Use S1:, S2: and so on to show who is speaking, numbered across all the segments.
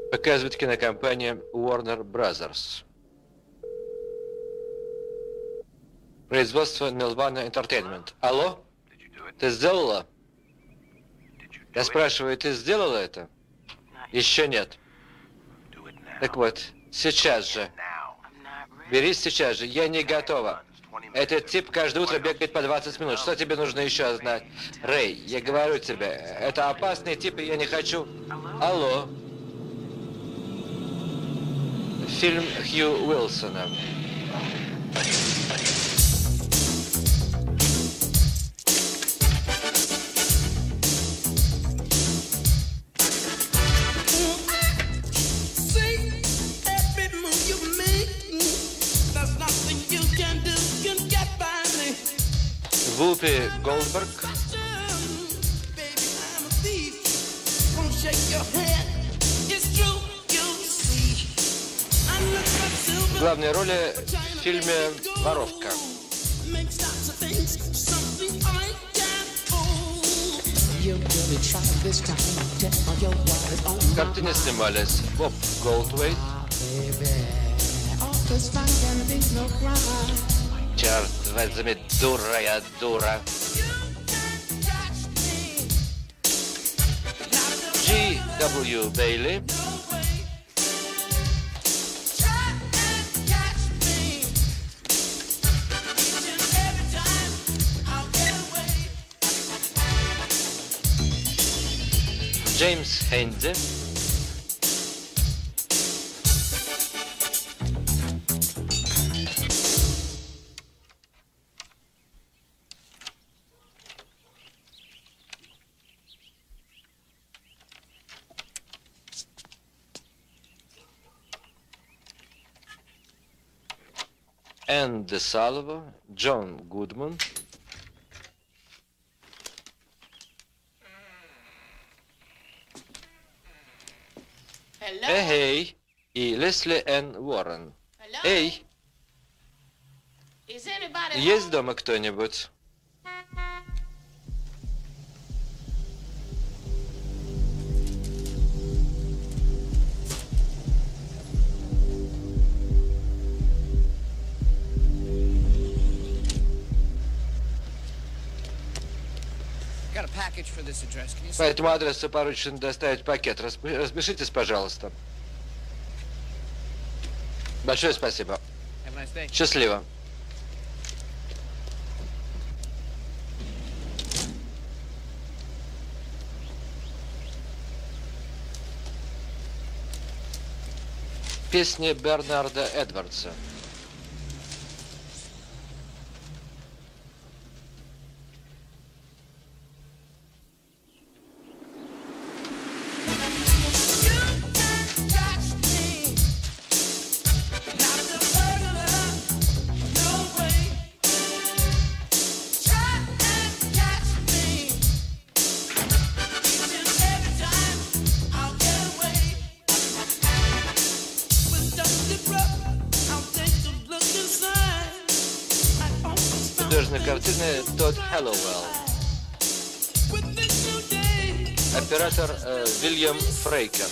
S1: Показывает кинокомпания Warner Brothers. Производство Nelvana Entertainment. Алло? Ты сделала? Я спрашиваю, ты сделала это? Еще нет. Так вот, сейчас же. Берись сейчас же. Я не готова. Этот тип каждое утро бегает по 20 минут. Что тебе нужно еще знать? Рэй, я говорю тебе, это опасный тип, и я не хочу... Алло? Фильм Хью Уилсона. Вупи Голдберг. В главной роли в фильме «Воровка». В картине снимались Боб Голдвейт, черт возьми, дура я, дура. G.W. Бейли. Джеймс Хэнди. Энн де Салво, Джон Гудман. Эй, и Лесли Энн Уоррен. Эй, есть дома кто-нибудь? По этому адресу поручено доставить пакет. Распишитесь, пожалуйста. Большое спасибо. Счастливо. Песни Бернарда Эдвардса. Художественной картины Тодд Хэллоуэлл. Оператор Вильям Фрейкен.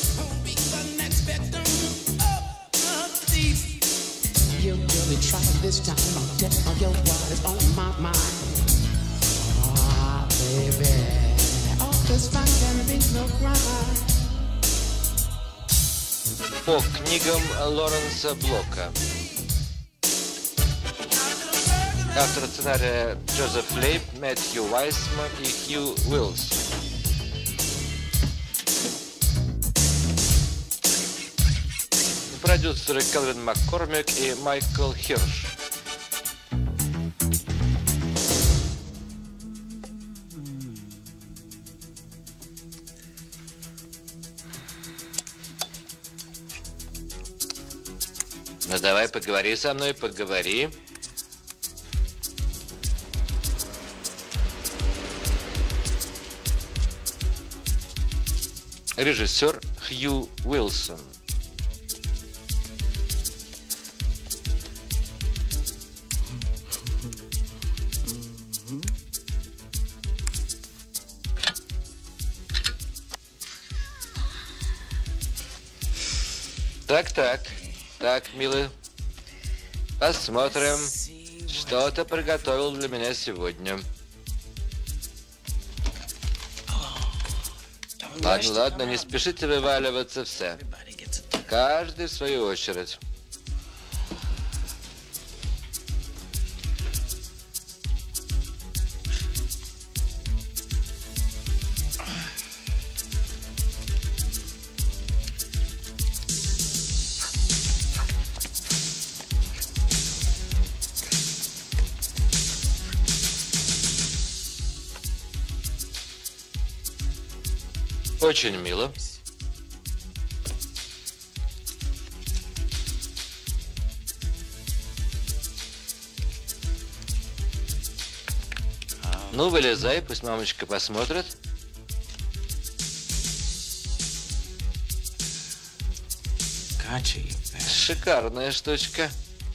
S1: По книгам Лоренса Блока. Автор сценария Джозеф Лейб, Мэтью Уайсман и Хью Уилсон. Продюсеры Келвин Маккормик и Майкл Хирш. Ну давай, поговори со мной, поговори. Режиссер Хью Уилсон. Так, милый. Посмотрим, что ты приготовил для меня сегодня. Ладно, не спешите вываливаться все. Каждый в свою очередь. Очень мило. Ну, вылезай, пусть мамочка посмотрит. Шикарная штучка.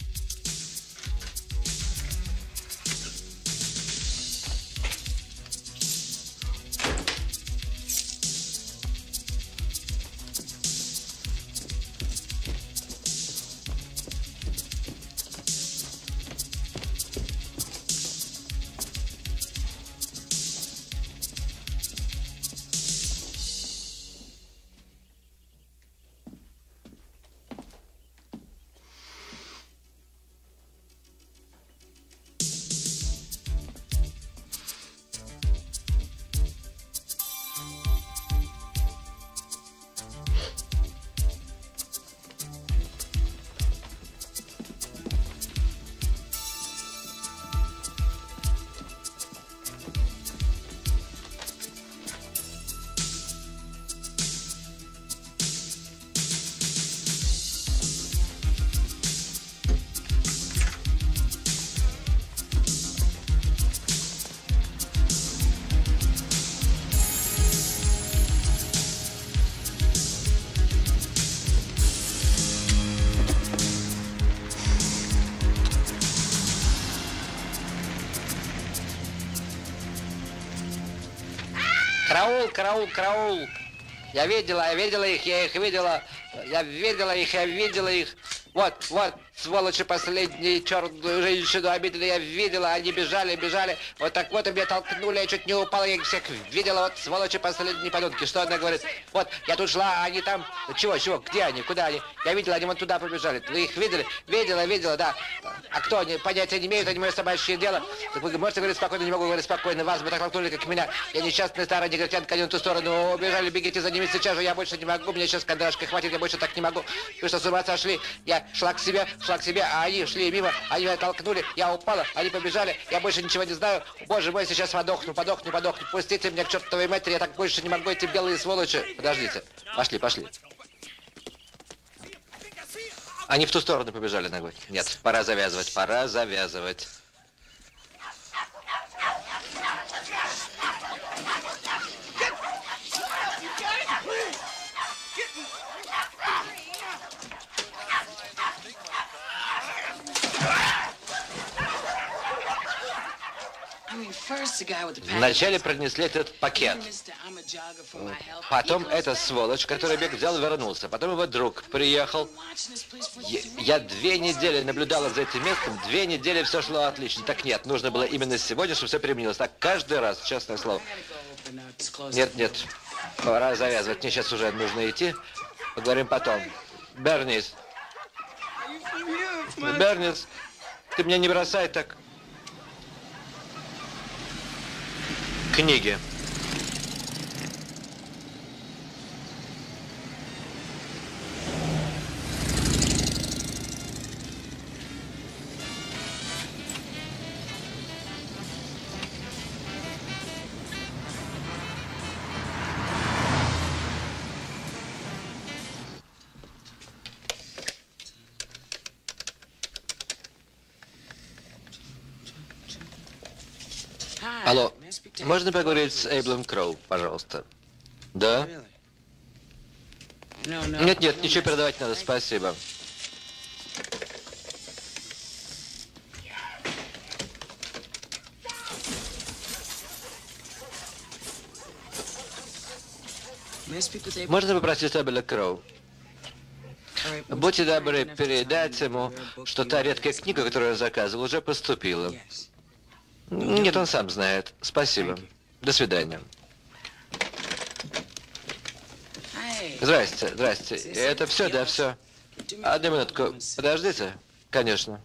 S1: Караул! Я видела их, я их видела. Я видела их. Вот, сволочи последние, черную женщину обидели, я видела, они бежали. Вот так вот, и меня толкнули, я чуть не упала, я их всех видела, вот, сволочи последние подонки. Что она говорит? Вот, я тут шла, они там, чего, где они, куда они? Я видела, они вот туда побежали. Вы их видели? Видела, да. А кто они? Понятия не имеют, они мое собачье дело. Так вы можете говорить спокойно? Не могу говорить спокойно. Вас бы так толкнули, как меня. Я несчастная старая негритянка, они в ту сторону убежали, бегите за ними сейчас же, я больше не могу, мне сейчас кондрашка хватит, я больше так не могу. Вы что, с ума сошли? Я шла к себе, а они шли мимо, они меня толкнули, я упала, они побежали, я больше ничего не знаю. Боже мой, сейчас подохну. Пустите меня к чертовой матери, я так больше не могу, эти белые сволочи. Подождите, пошли. Они в ту сторону побежали ногой. Нет, пора завязывать. Вначале принесли этот пакет. Потом эта сволочь, который бег взял, вернулся. Потом его друг приехал. Я 2 недели наблюдала за этим местом. 2 недели все шло отлично. Так нет, нужно было именно сегодня, чтобы все применилось. Так каждый раз, честное слово. Нет. Пора завязывать. Мне сейчас уже нужно идти. Поговорим потом. Бернис, ты меня не бросай так. Книги. Алло, можно поговорить с Эйблом Кроу, пожалуйста? Да? Нет, ничего передавать не надо, спасибо. Можно попросить Эйбла Кроу? Будьте добры передать ему, что та редкая книга, которую я заказывал, уже поступила. Нет, он сам знает. Спасибо. До свидания. Здрасте, здрасте. Это все, да, все. Одну минутку. Подождите. Конечно.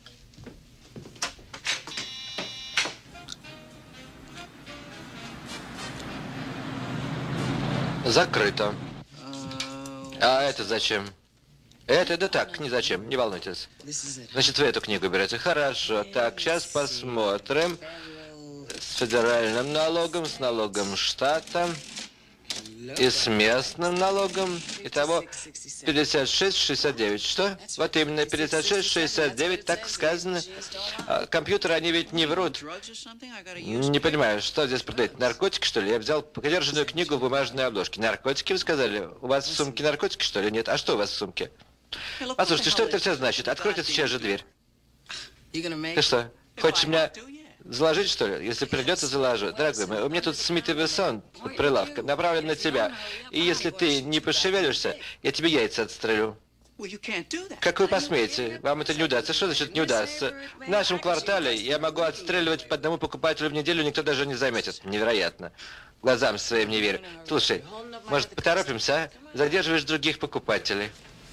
S1: Закрыто. А это зачем? Это да так, ни зачем, не волнуйтесь. Значит, вы эту книгу берете. Хорошо. Так, сейчас посмотрим. С федеральным налогом, с налогом штата и с местным налогом. Итого 56,69. Что? Вот именно 56,69, так сказано. Компьютеры, они ведь не врут. Не понимаю, что здесь продают? Наркотики, что ли? Я взял подержанную книгу в бумажной обложке. Наркотики, вы сказали? У вас в сумке наркотики, что ли? Нет. А что у вас в сумке? Послушайте, что это все значит? Откройте сейчас же дверь. Ты что, хочешь меня заложить, что ли? Если придется, заложу. Дорогой мой, у меня тут Смит и Вессон под прилавком, направлен на тебя. И если ты не пошевелишься, я тебе яйца отстрелю. Как вы посмеете? Вам это не удастся. Что значит не удастся? В нашем квартале я могу отстреливать по одному покупателю в неделю, никто даже не заметит. Невероятно. Глазам своим не верю. Слушай, может, поторопимся, а? Задерживаешь других покупателей.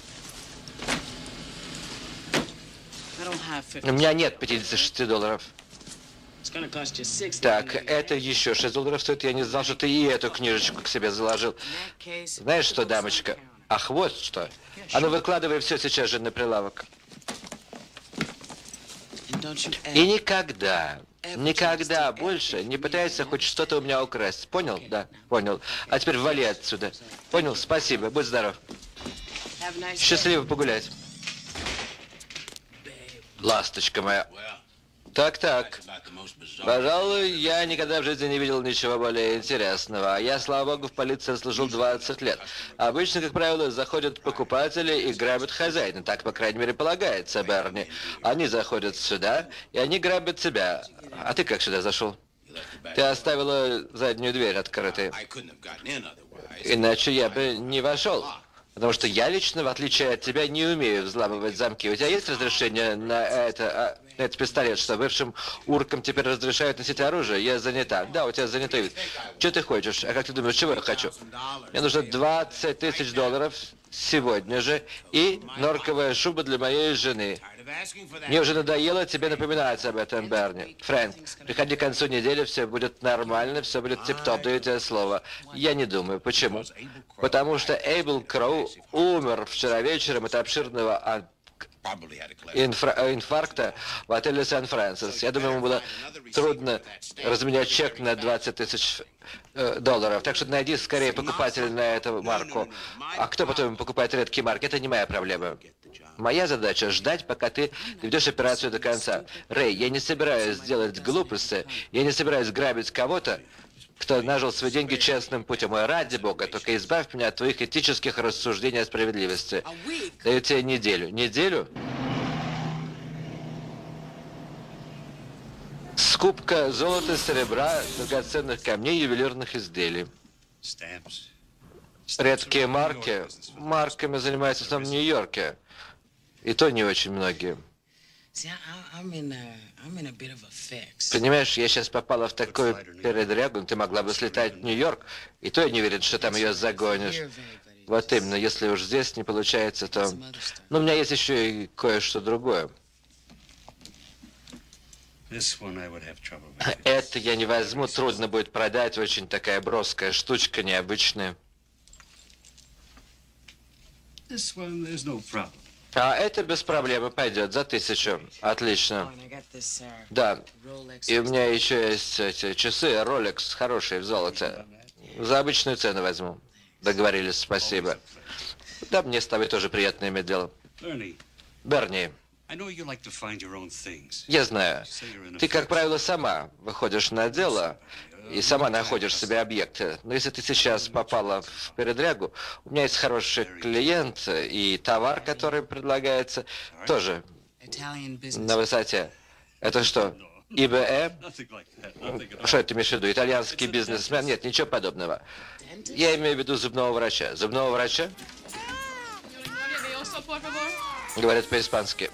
S1: У меня нет 56 долларов. Так, это еще 6 долларов стоит. Я не знал, что ты и эту книжечку к себе заложил. Знаешь что, дамочка? Ах, вот что. А ну выкладывай все сейчас же на прилавок. И никогда, никогда больше не пытайся хоть что-то у меня украсть. Понял? Да, понял. А теперь вали отсюда. Понял? Спасибо. Будь здоров. Счастливо погулять. Ласточка моя. Так. Пожалуй, я никогда в жизни не видел ничего более интересного. Я, слава богу, в полиции служил 20 лет. Обычно, как правило, заходят покупатели и грабят хозяина. Так, по крайней мере, полагается, Берни. Они заходят сюда, и они грабят тебя. А ты как сюда зашел? Ты оставила заднюю дверь открытой. Иначе я бы не вошел. Потому что я лично, в отличие от тебя, не умею взламывать замки. У тебя есть разрешение на этот пистолет, что бывшим уркам теперь разрешают носить оружие? Я занята. Да, у тебя занятый вид. Что ты хочешь? А как ты думаешь, чего я хочу? Мне нужно 20 тысяч долларов сегодня же и норковая шуба для моей жены. Мне уже надоело тебе напоминать об этом, Берни. Фрэнк, приходи к концу недели, все будет нормально, все будет тип-топ, даю тебе слово. Я не думаю. Почему? Потому что Эйбл Кроу умер вчера вечером от обширного инфаркта в отеле Сан-Францис. Я думаю, ему было трудно разменять чек на 20 тысяч долларов. Так что найди скорее покупателя на эту марку. А кто потом покупает редкие марки, это не моя проблема. Моя задача — ждать, пока ты доведешь операцию до конца. Рэй, я не собираюсь делать глупости, я не собираюсь грабить кого-то, кто нажил свои деньги честным путем. И ради бога, только избавь меня от твоих этических рассуждений о справедливости. Даю тебе неделю. Неделю? Скупка золота, серебра, драгоценных камней, ювелирных изделий. Редкие марки. Марками занимаются в основном в Нью-Йорке. И то не очень многие. Понимаешь, я сейчас попала в такую передрягу, ты могла бы слетать в Нью-Йорк, и то я не уверен, что там ее загонишь. Вот именно, если уж здесь не получается, то... Ну, у меня есть еще и кое-что другое. Это я не возьму, трудно будет продать, очень такая броская штучка, необычная. А это без проблемы пойдет, за 1000. Отлично. Да. И у меня еще есть эти часы Rolex, хорошие в золоте. За обычную цену возьму. Договорились, спасибо. Да, мне с тобой тоже приятно иметь дело. Берни, я знаю, ты, как правило, сама выходишь на дело и сама находишь себе объекты. Но если ты сейчас попала в передрягу, у меня есть хороший клиент, и товар, который предлагается, тоже на высоте. Это что, ИБМ? Что это имеешь в виду? Итальянский бизнесмен? Нет, ничего подобного. Я имею в виду зубного врача. Зубного врача? Говорят по-испански.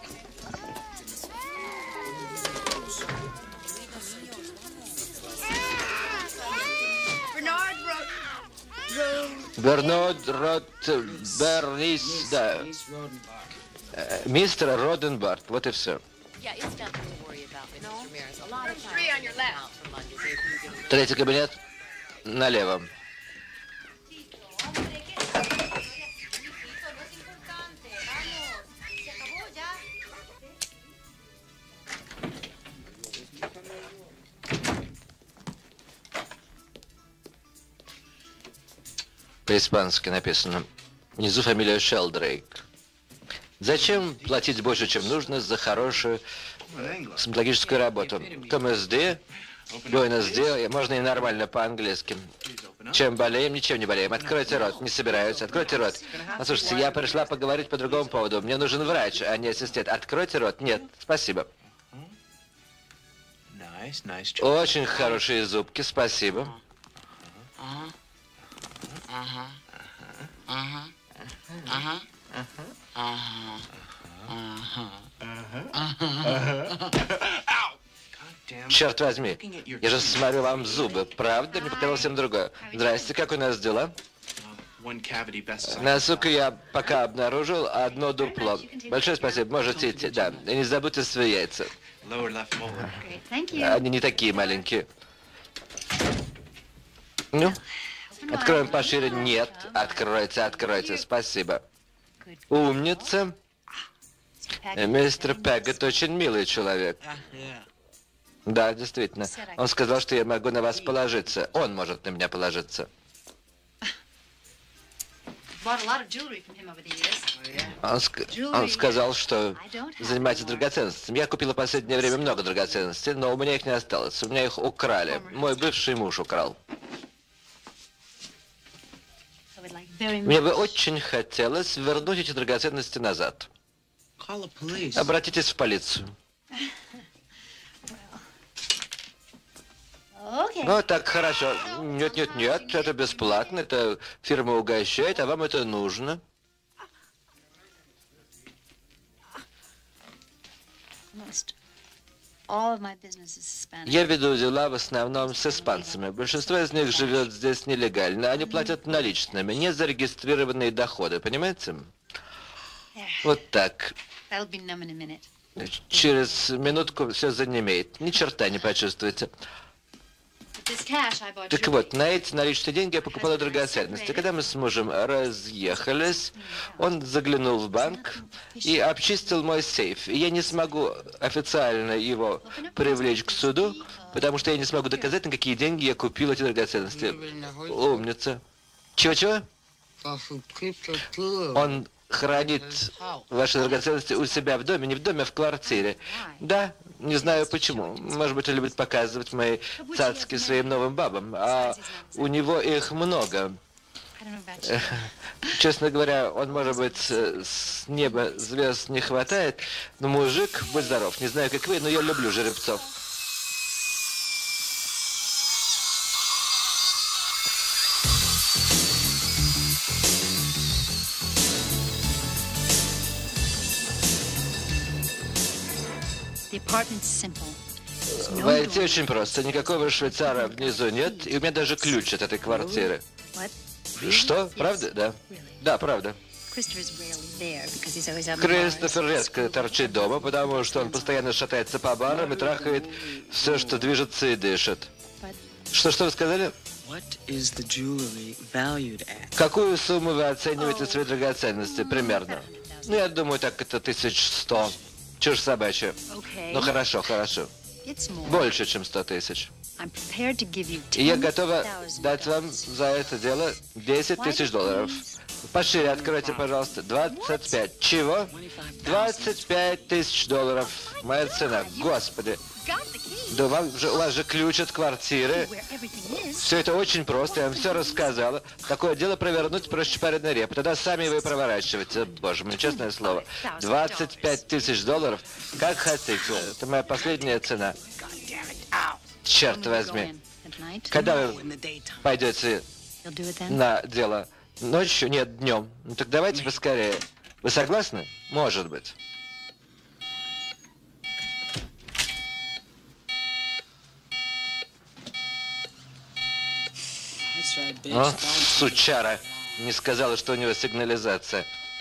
S1: Бернард Бернис, да. Мистер Роденбарт, вот и все. Третий кабинет налево. По-испански написано. Внизу фамилия Шелдрейк. Зачем платить больше, чем нужно, за хорошую стоматологическую работу? КМСД, БНСД, можно и нормально по-английски. Чем болеем, ничем не болеем. Откройте рот. Не собираюсь. Откройте рот. Послушайте, я пришла поговорить по другому поводу. Мне нужен врач, а не ассистент. Откройте рот. Нет, спасибо. Очень хорошие зубки, спасибо. Черт возьми, я же смотрю вам в зубы. Правда? Мне показалось всем другое. Здрасте, как у нас дела? Насколько я пока обнаружил одно дупло. Большое спасибо, можете идти. Да, и не забудьте свои яйца. Они не такие маленькие. Ну? Откроем пошире. Нет. Откройте, откройте. Спасибо. Умница. Мистер Пеггет очень милый человек. Да, действительно. Он сказал, что я могу на вас положиться. Он может на меня положиться. Он сказал, что занимается драгоценностями. Я купила в последнее время много драгоценностей, но у меня их не осталось. У меня их украли. Мой бывший муж украл. Мне бы очень хотелось вернуть эти драгоценности назад. Обратитесь в полицию. Ну, так, хорошо. Нет, нет, нет, это бесплатно, это фирма угощает, а вам это нужно. Я веду дела в основном с испанцами. Большинство из них живет здесь нелегально. Они платят наличными, незарегистрированные доходы, понимаете? Вот так. Через минутку все занемеет. Ни черта не почувствуете. Так вот, на эти наличные деньги я покупала драгоценности. Когда мы с мужем разъехались, он заглянул в банк и обчистил мой сейф. И я не смогу официально его привлечь к суду, потому что я не смогу доказать, на какие деньги я купил эти драгоценности. Умница. Чего-чего? Он хранит ваши драгоценности у себя в доме, не в доме, а в квартире. Да, не знаю почему. Может быть, он любит показывать мои цацки своим новым бабам, а у него их много. Честно говоря, он, может быть, с неба звезд не хватает, но мужик, будь здоров. Не знаю, как вы, но я люблю жеребцов. Войти очень просто. Никакого швейцара внизу нет, и у меня даже ключ от этой квартиры. Что? Правда? Да. Да, правда. Кристофер редко торчит дома, потому что он постоянно шатается по барам и трахает все, что движется и дышит. Что вы сказали? Какую сумму вы оцениваете свои драгоценности примерно? Ну, я думаю, так это 1100. Чушь собачья. Ну, хорошо, хорошо. Больше, чем 100 тысяч. И я готова дать вам за это дело 10 тысяч долларов. Пошире откройте, пожалуйста. 25. Чего? 25 тысяч долларов. Моя цена. Господи. Да у вас же ключ от квартиры. Все это очень просто, я вам все рассказала. Такое дело провернуть проще пареной репы. Тогда сами вы проворачиваете. Боже мой, честное слово. 25 тысяч долларов. Как хотите. Это моя последняя цена. Черт возьми. Когда вы пойдете на дело? Ночью? Нет, днем. Ну так давайте поскорее. Вы согласны? Может быть. Ну, сучара. Не сказала, что у него сигнализация.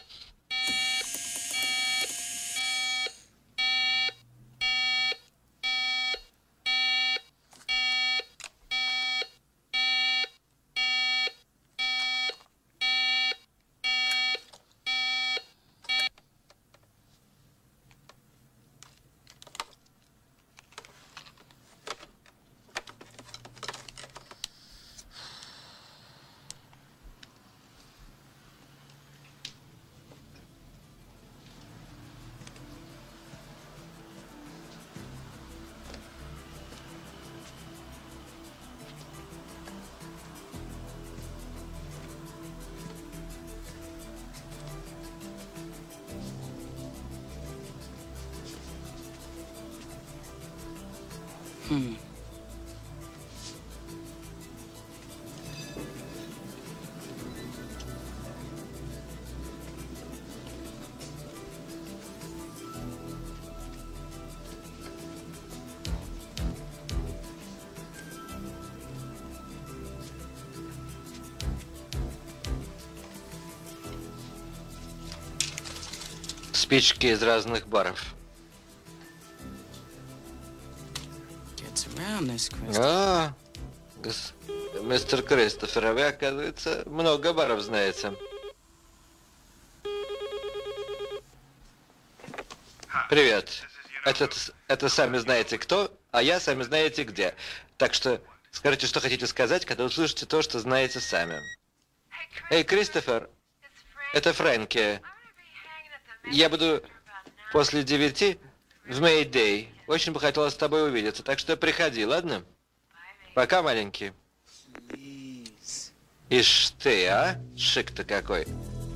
S1: Спички из разных баров. Мистер Кристофер, вы, оказывается, много баров знаете. Привет. Это сами знаете кто, а я сами знаете где. Так что скажите, что хотите сказать, когда услышите то, что знаете сами. Эй, Кристофер, это Фрэнки. Я буду после 9 в Мэйдэй. Очень бы хотелось с тобой увидеться, так что приходи, ладно? Пока, маленький. Ишь ты, а? Шик-то какой.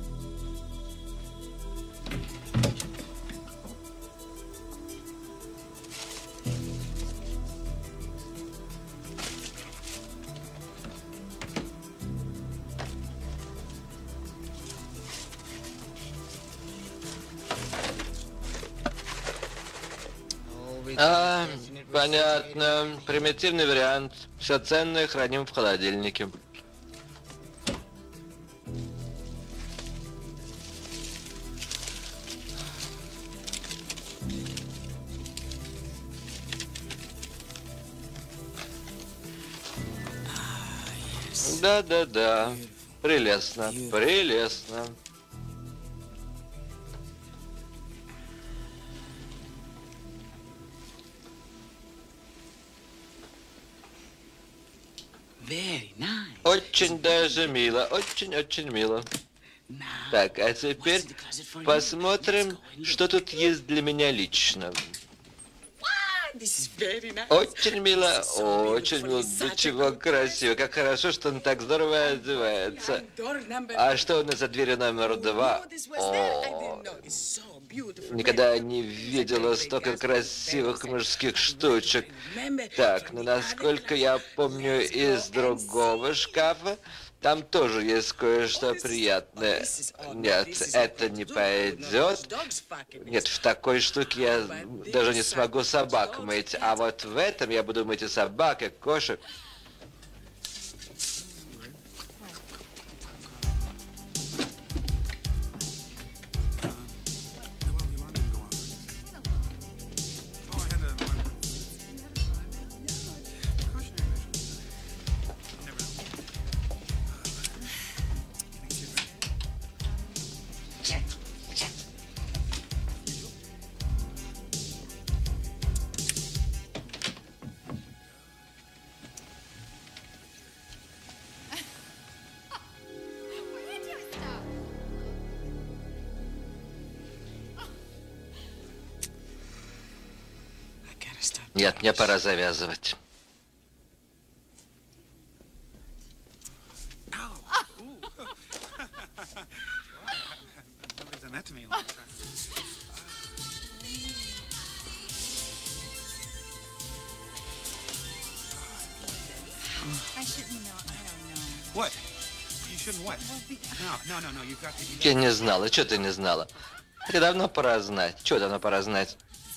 S1: Понятно. Примитивный вариант. Все ценное храним в холодильнике. Да-да-да. Прелестно. Прелестно. Очень даже мило, очень-очень мило. Так, а теперь посмотрим, что тут есть для меня лично. Очень мило, очень мило. Да чего красиво, как хорошо, что он так здорово одевается. А что у нас за дверью номер 2? О, никогда не видела столько красивых мужских штучек. Так, ну насколько я помню из другого шкафа, там тоже есть кое-что приятное. Нет, это не пойдет. Нет, в такой штуке я даже не смогу собак мыть. А вот в этом я буду мыть и собак, и кошек. Нет, мне пора завязывать.
S2: What?
S1: Я не знала. Чего ты не знала? Это давно пора знать. Чего давно пора знать?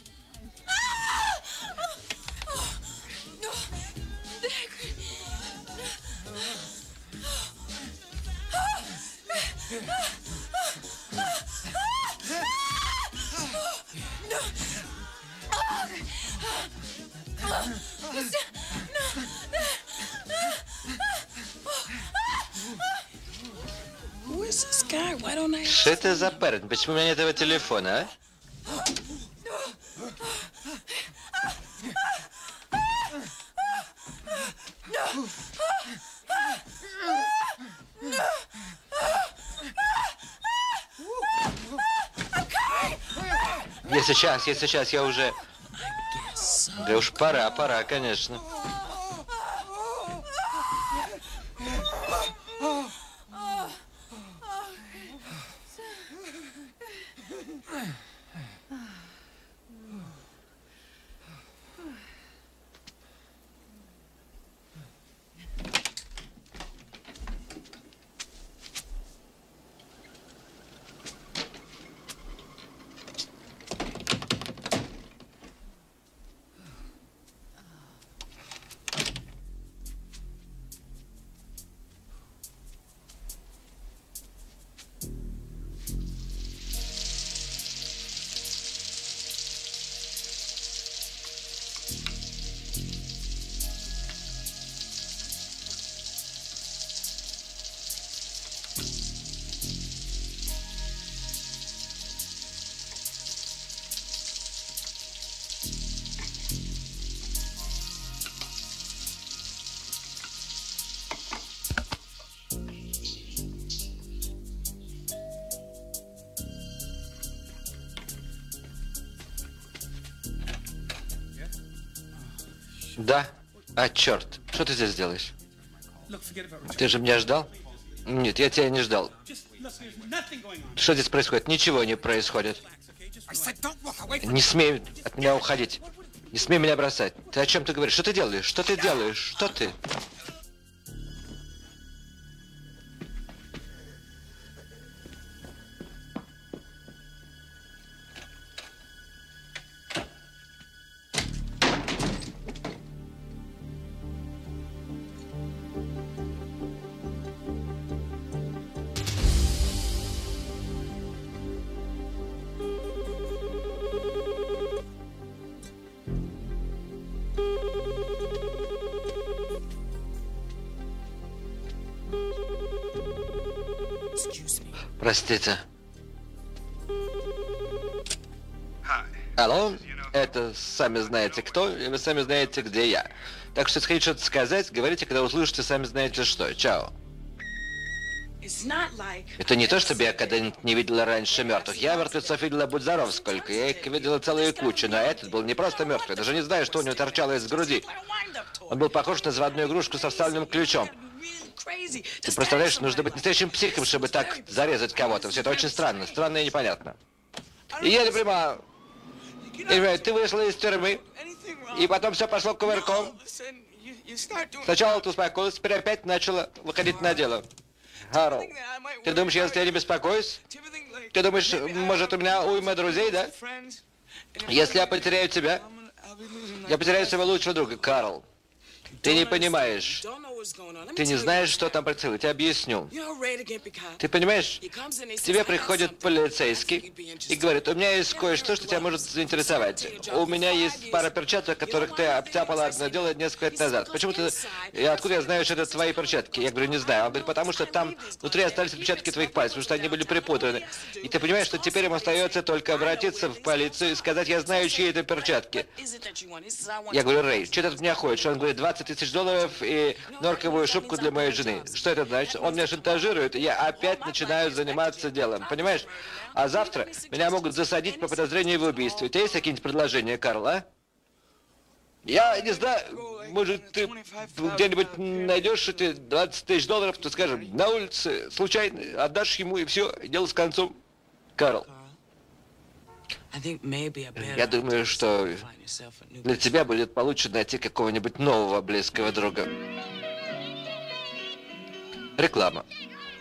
S1: Что это за парень? Почему у меня нет этого телефона, а? Я сейчас, я уже... Да уж пора, конечно. Да? А, черт. Что ты здесь делаешь? Ты же меня ждал? Нет, я тебя не ждал. Что здесь происходит? Ничего не происходит. Не смей от меня уходить. Не смей меня бросать. Ты о чем ты говоришь? Что ты делаешь? Что ты делаешь? Что ты? Простите. Алло, это сами знаете кто, и вы сами знаете, где я. Так что, если хотите что-то сказать, говорите, когда услышите, сами знаете что. Чао. Это не то, чтобы я когда-нибудь не видела раньше мертвых. Я мертвецов видела, будь здоров, сколько. Я их видела целую кучу, но этот был не просто мертвый. Даже не знаю, что у него торчало из груди. Он был похож на заводную игрушку со вставленным ключом. Ты представляешь, нужно быть настоящим психом, чтобы так зарезать кого-то. Все это очень странно. Странно и непонятно. И я не понимаю. Ты вышла из тюрьмы, и потом все пошло кувырком. Сначала ты успокоилась, теперь опять начала выходить на дело. Карл, ты думаешь, я за тебя не беспокоюсь? Ты думаешь, может, у меня уйма друзей, да? Если я потеряю тебя, я потеряю своего лучшего друга, Карл. Ты не понимаешь. Ты не знаешь, что там происходит. Я объясню. Ты понимаешь, к тебе приходит полицейский и говорит, у меня есть кое-что, что тебя может заинтересовать. У меня есть пара перчаток, которых ты обтяпала одно дело несколько лет назад. Почему ты... Откуда я знаю, что это твои перчатки? Я говорю, не знаю. Он говорит, потому что там внутри остались отпечатки твоих пальцев, потому что они были припутаны. И ты понимаешь, что теперь им остается только обратиться в полицию и сказать, я знаю, чьи это перчатки. Я говорю, Рэй, что ты от меня хочешь? Он говорит, $20 000 и норковую шубку для моей жены. Что это значит? Он меня шантажирует, и я опять начинаю заниматься делом. Понимаешь? А завтра меня могут засадить по подозрению в убийстве. У тебя есть какие-нибудь предложения, Карл, а? Я не знаю, может, ты где-нибудь найдешь эти $20 000, то, скажем, на улице, случайно, отдашь ему, и все, дело с концом. Карл, я думаю, что для тебя будет получше найти какого-нибудь нового близкого друга. Реклама.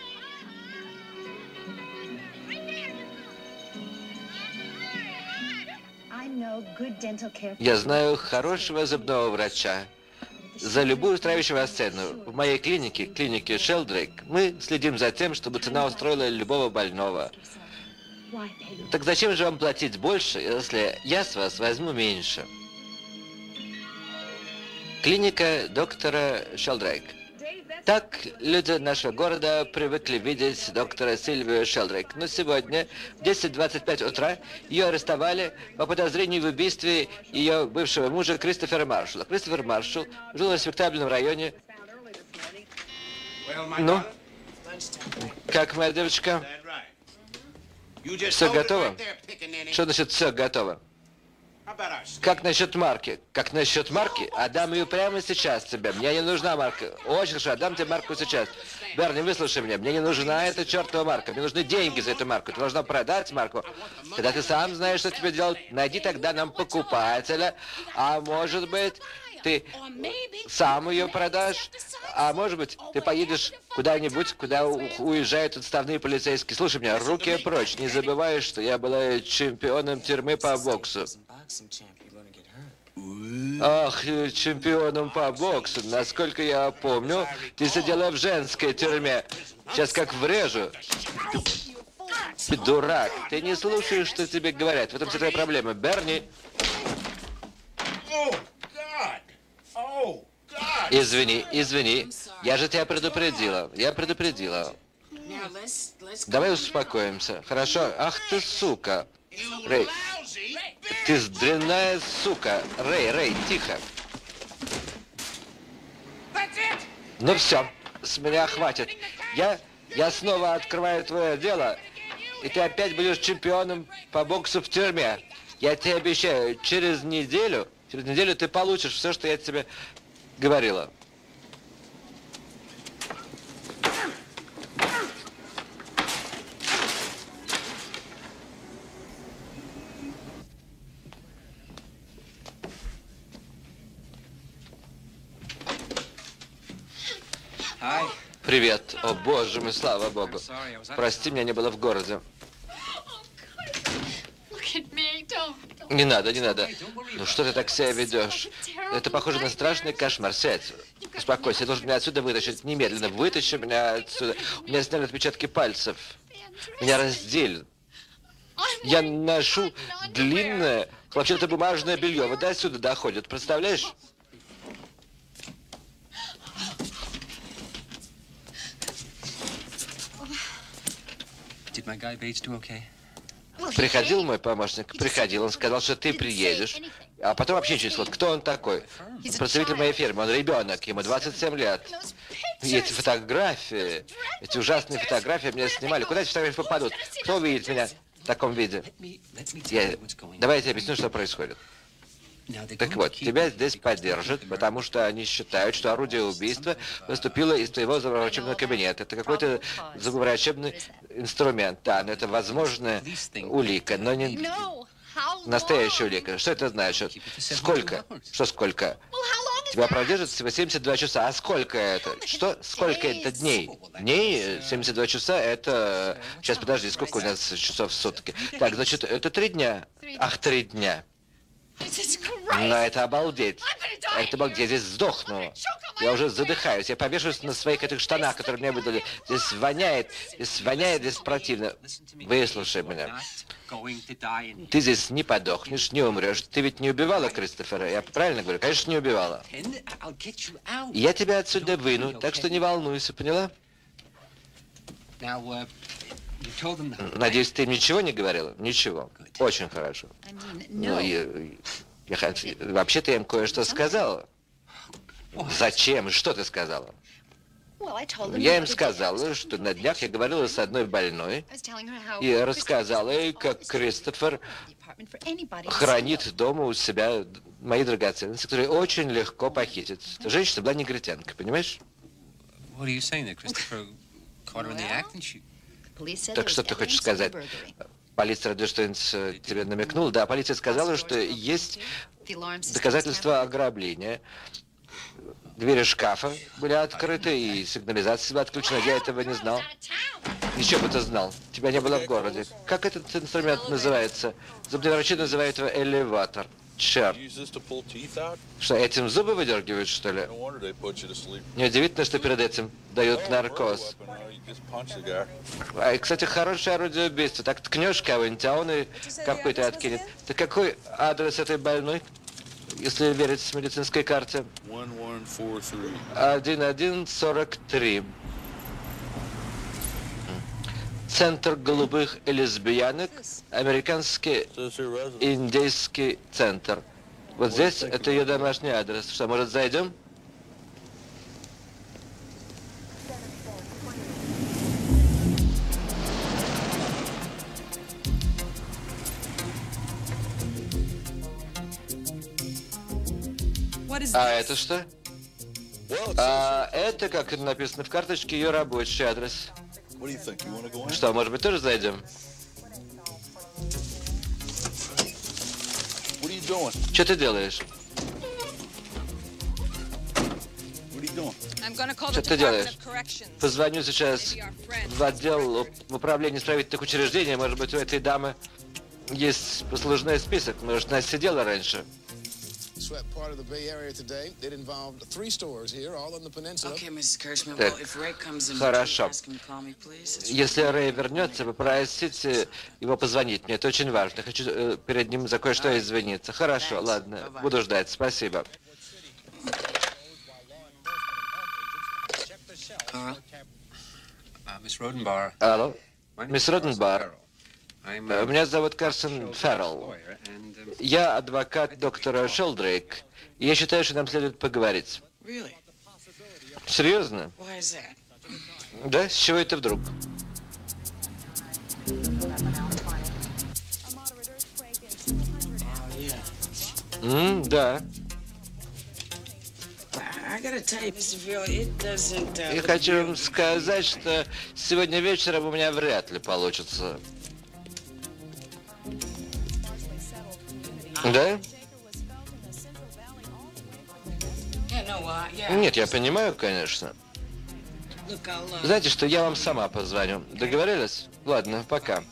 S1: Я знаю хорошего зубного врача. За любую устраивающую вас цену. В моей клинике Шелдрейк, мы следим за тем, чтобы цена устроила любого больного. Так зачем же вам платить больше, если я с вас возьму меньше? Клиника доктора Шелдрейк. Так люди нашего города привыкли видеть доктора Сильвию Шелдрейк. Но сегодня в 10:25 утра ее арестовали по подозрению в убийстве ее бывшего мужа Кристофера Маршалла. Кристофер Маршалл жил в респектабельном районе. Ну, как моя девочка? Все готово? Что значит все готово? Как насчет марки? Как насчет марки? Отдам ее прямо сейчас тебе. Мне не нужна марка. Очень хорошо, отдам тебе марку сейчас. Берни, выслушай меня. Мне не нужна эта чертова марка. Мне нужны деньги за эту марку. Ты должна продать марку. Когда ты сам знаешь, что тебе делать, найди тогда нам покупателя. А может быть, ты сам ее продашь. А может быть, ты поедешь куда-нибудь, куда уезжают отставные полицейские. Слушай меня, руки прочь. Не забывай, что я была чемпионом тюрьмы по боксу. Ах, чемпионом по боксу. Насколько я помню, ты сидела в женской тюрьме. Сейчас как врежу. Ты дурак. Ты не слушаешь, что тебе говорят. В этом вся твоя проблема. Берни. Извини. Я же тебя предупредила. Давай успокоимся. Хорошо? Ах ты сука. Рэй. Ты дрянная сука. Рэй, тихо. Ну все, с меня хватит. Я снова открываю твое дело, и ты опять будешь чемпионом по боксу в тюрьме. Я тебе обещаю, через неделю ты получишь все, что я тебе говорила. Привет. О, боже мой, слава богу. Прости, меня не было в городе. Не надо. Ну что ты так себя ведешь? Это похоже на страшный кошмар. Сядь. Успокойся, я должен меня отсюда вытащить. Немедленно вытащи меня отсюда. У меня сняли отпечатки пальцев. Меня раздели. Я ношу длинное хлопчатобумажное белье. Вот до отсюда доходит. Представляешь? Приходил мой помощник, он сказал, что ты приедешь, а потом вообще ничего не сказал. Кто он такой? Представитель моей фирмы, он ребенок, ему 27 лет. И эти фотографии, эти ужасные фотографии меня снимали. Куда эти фотографии попадут? Кто увидит меня в таком виде? Давай я тебе объясню, что происходит. Так вот, тебя здесь поддержат, потому что они считают, что орудие убийства поступило из твоего зубоврачебного кабинета. Это какой-то зубоврачебный инструмент. Да, но это возможная улика, но не настоящая улика. Что это значит? Сколько? Что сколько? Тебя продержат всего 72 часа. А сколько это? Что? Сколько это дней? Дней? 72 часа это... Сейчас, подожди, сколько у нас часов в сутки? Так, значит, это 3 дня. Ах, 3 дня. Но это обалдеть. Я здесь сдохну. Я уже задыхаюсь. Я повешусь на своих этих штанах, которые мне выдали. Здесь воняет, здесь противно. Выслушай меня. Ты здесь не подохнешь, не умрешь. Ты ведь не убивала Кристофера, я правильно говорю? Конечно, не убивала. Я тебя отсюда выну, так что не волнуйся, поняла? Надеюсь, ты им ничего не говорила? Ничего. Очень хорошо. Но вообще-то я им кое-что сказала. Зачем? Что ты сказала? Я им сказала, что на днях я говорила с одной больной и рассказала ей, как Кристофер хранит дома у себя мои драгоценности, которые очень легко похитить. Женщина была негритянка, понимаешь? Так что ты хочешь сказать? Полиция разве что-нибудь тебе намекнула? Да, полиция сказала, что есть доказательства ограбления. Двери шкафа были открыты, и сигнализация была отключена. Я этого не знал. Еще бы ты знал. Тебя не было в городе. Как этот инструмент называется? Зубные врачи называют его элеватор. Черт. Что, этим зубы выдергивают, что ли? Неудивительно, что перед этим дают наркоз. И, кстати, хорошее орудие убийства. Так ткнешь кого-нибудь, а он и какой-то откинет. Ты какой адрес этой больной, если верить с медицинской карте? 1143. Центр голубых и лесбиянок, американский индейский центр. Вот здесь это ее домашний адрес. Что, может, зайдем? А это что? А это, как написано в карточке, ее рабочий адрес. Что, может быть, тоже зайдем? Что ты делаешь? Что ты делаешь? Позвоню сейчас в отдел управления исправительных учреждений. Может быть, у этой дамы есть послужной список. Может, она сидела раньше. Так, хорошо. Если Рэй вернется, попросите его позвонить. Мне это очень важно. Хочу перед ним за кое-что извиниться. Хорошо, ладно. Буду ждать. Спасибо. Алло, мисс Роденбар. Меня зовут Карсон Феррелл. Я адвокат доктора Шелдрейк. И я считаю, что нам следует поговорить. Серьезно? Да? С чего это вдруг? Да. Я хочу вам сказать, что сегодня вечером у меня вряд ли получится. Да? Нет, я понимаю, конечно. Знаете что, я вам сама позвоню. Договорились? Ладно, пока.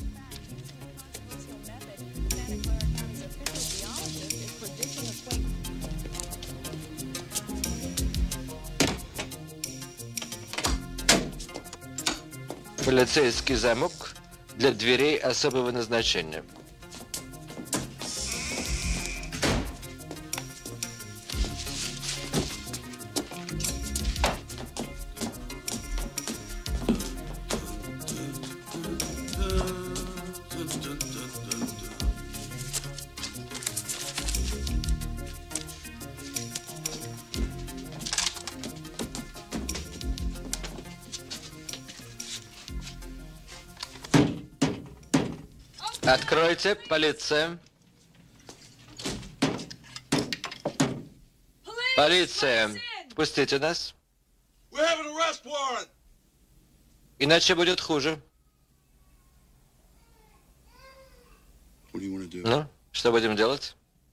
S1: Полицейский замок для дверей особого назначения. Откройте, полиция. Полиция, пустите нас. Иначе будет хуже. Ну, что будем делать?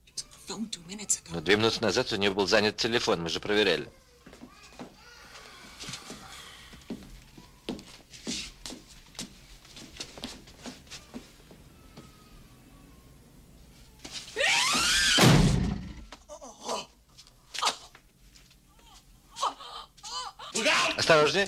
S1: 2 минуты назад у нее был занят телефон, мы же проверяли. Осторожнее.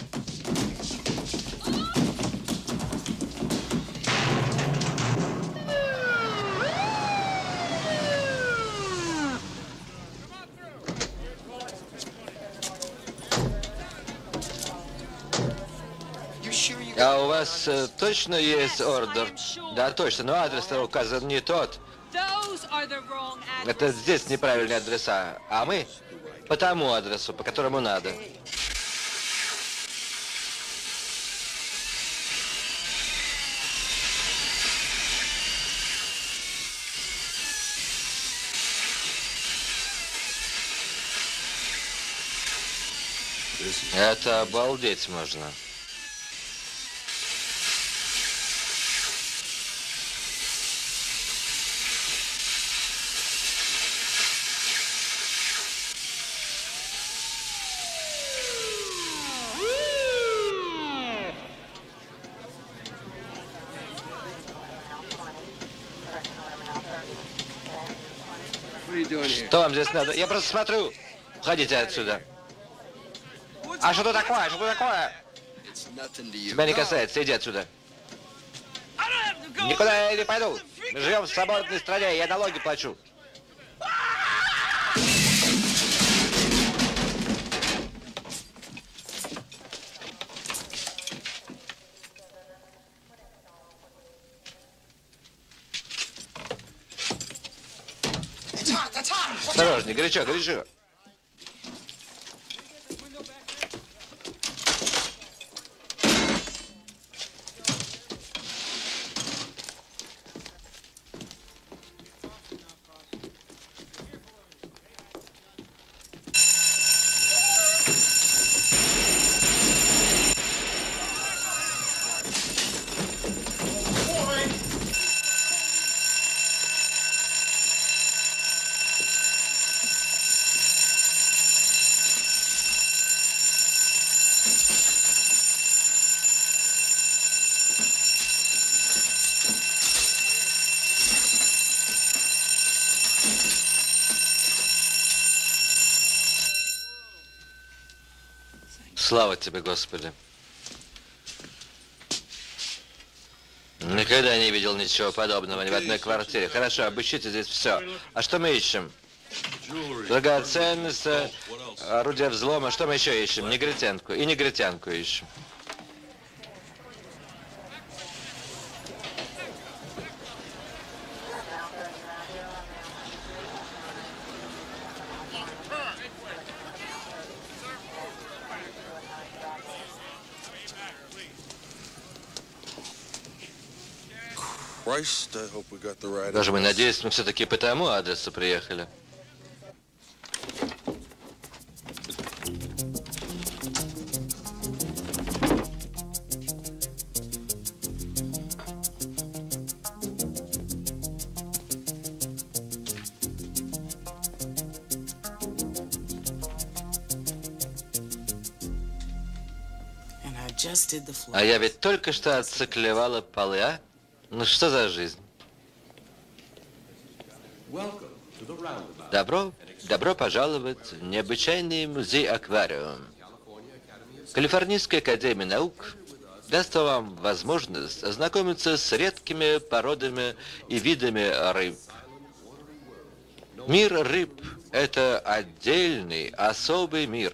S1: А у вас точно есть ордер? Да, точно, но адрес-то указан не тот. Это здесь неправильные адреса, а мы по тому адресу, по которому надо. Это обалдеть можно. Что вам здесь надо? Я просто смотрю. Уходите отсюда. А что такое? Что такое? Тебя не касается, иди отсюда. Никуда я не пойду. Мы живем в свободной стране, я налоги плачу. Осторожней, горячо, горячо. Слава тебе, Господи. Никогда не видел ничего подобного ни в одной квартире. Хорошо, обыщите здесь все. А что мы ищем? Драгоценности, орудия взлома. Что мы еще ищем? Негритянку. И негритянку ищем. Даже мы надеюсь, мы все-таки по тому адресу приехали. А я ведь только что отциклевала полы, а? Ну что за жизнь? Добро пожаловать в необычайный музей-аквариум. Калифорнийская академия наук даст вам возможность ознакомиться с редкими породами и видами рыб. Мир рыб – это отдельный, особый мир.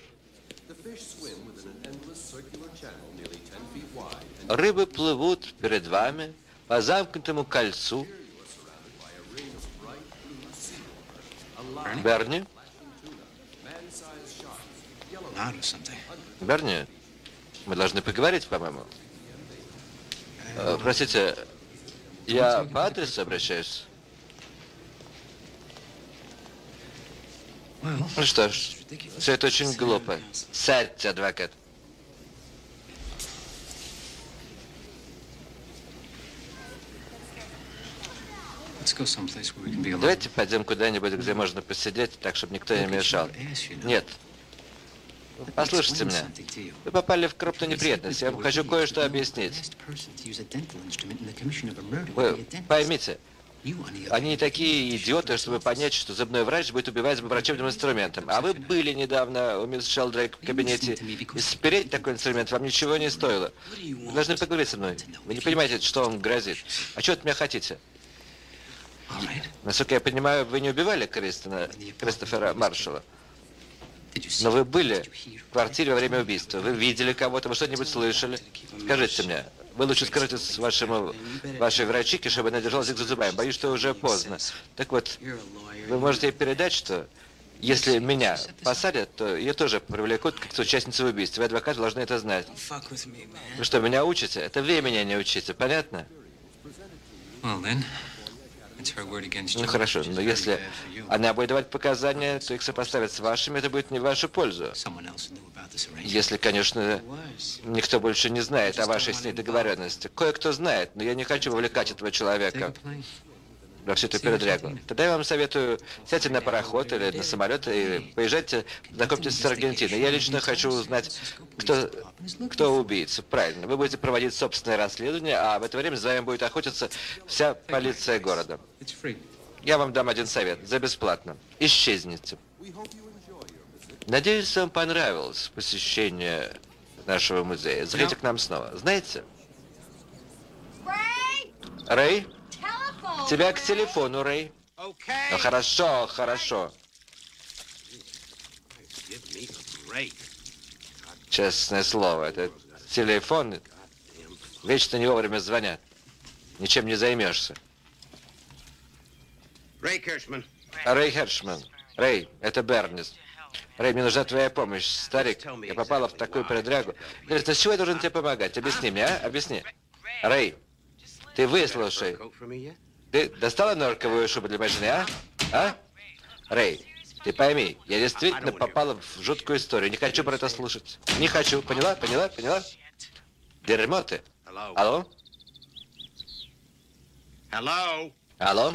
S1: Рыбы плывут перед вами по замкнутому кольцу. Берни? Берни, мы должны поговорить, по-моему. Простите, я по адресу обращаюсь? Ну что ж, все это очень глупо. Сядьте, адвокат. Давайте пойдем куда-нибудь, где можно посидеть, так, чтобы никто не мешал. Нет. Послушайте меня. Вы попали в крупную неприятность. Я вам хочу кое-что объяснить. Вы поймите, они не такие идиоты, чтобы понять, что зубной врач будет убивать врачебным инструментом. А вы были недавно у мисс Шелдрейк в кабинете, и спереть такой инструмент вам ничего не стоило. Вы должны поговорить со мной. Вы не понимаете, что вам грозит. А что от меня хотите? Насколько я понимаю, вы не убивали Кристофера Маршалла. Но вы были в квартире во время убийства. Вы видели кого-то, вы что-нибудь слышали? Скажите мне, вы лучше скажите вашей врачихе, чтобы она держала язык за зубами. Боюсь, что уже поздно. Так вот, вы можете ей передать, что если меня посадят, то ее тоже привлекут как соучастницу в убийстве. Вы, адвокаты, должны это знать. Вы что, меня учите? Это вы меня не учите, понятно? Ну хорошо, но если она будет давать показания, то их сопоставят с вашими, это будет не в вашу пользу. Если, конечно, никто больше не знает о вашей с ней договоренности. Кое-кто знает, но я не хочу вовлекать этого человека во всю эту передрягу. Тогда я вам советую, сядьте на пароход или на самолет и поезжайте, знакомьтесь с Аргентиной. Я лично хочу узнать, кто убийца. Правильно. Вы будете проводить собственное расследование, а в это время за вами будет охотиться вся полиция города. Я вам дам один совет, за бесплатно. Исчезните. Надеюсь, вам понравилось посещение нашего музея. Заходите к нам снова. Знаете? Рэй? Тебя к телефону, Рэй. Ну хорошо, хорошо. Честное слово, это телефон. Вечно не вовремя звонят. Ничем не займешься. Рэй Хершман. Рэй, это Бернис. Рэй, мне нужна твоя помощь, старик. Я попала в такую передрягу. Интересно, с чего я должен тебе помогать? Объясни мне, а? Объясни. Рэй, ты выслушай. Ты достала норковую шубу для моей жены, а? А? Рэй, ты пойми, я действительно попала в жуткую историю. Не хочу про это слушать. Не хочу. Поняла? Поняла? Поняла? Дерьмо ты. Алло? Алло?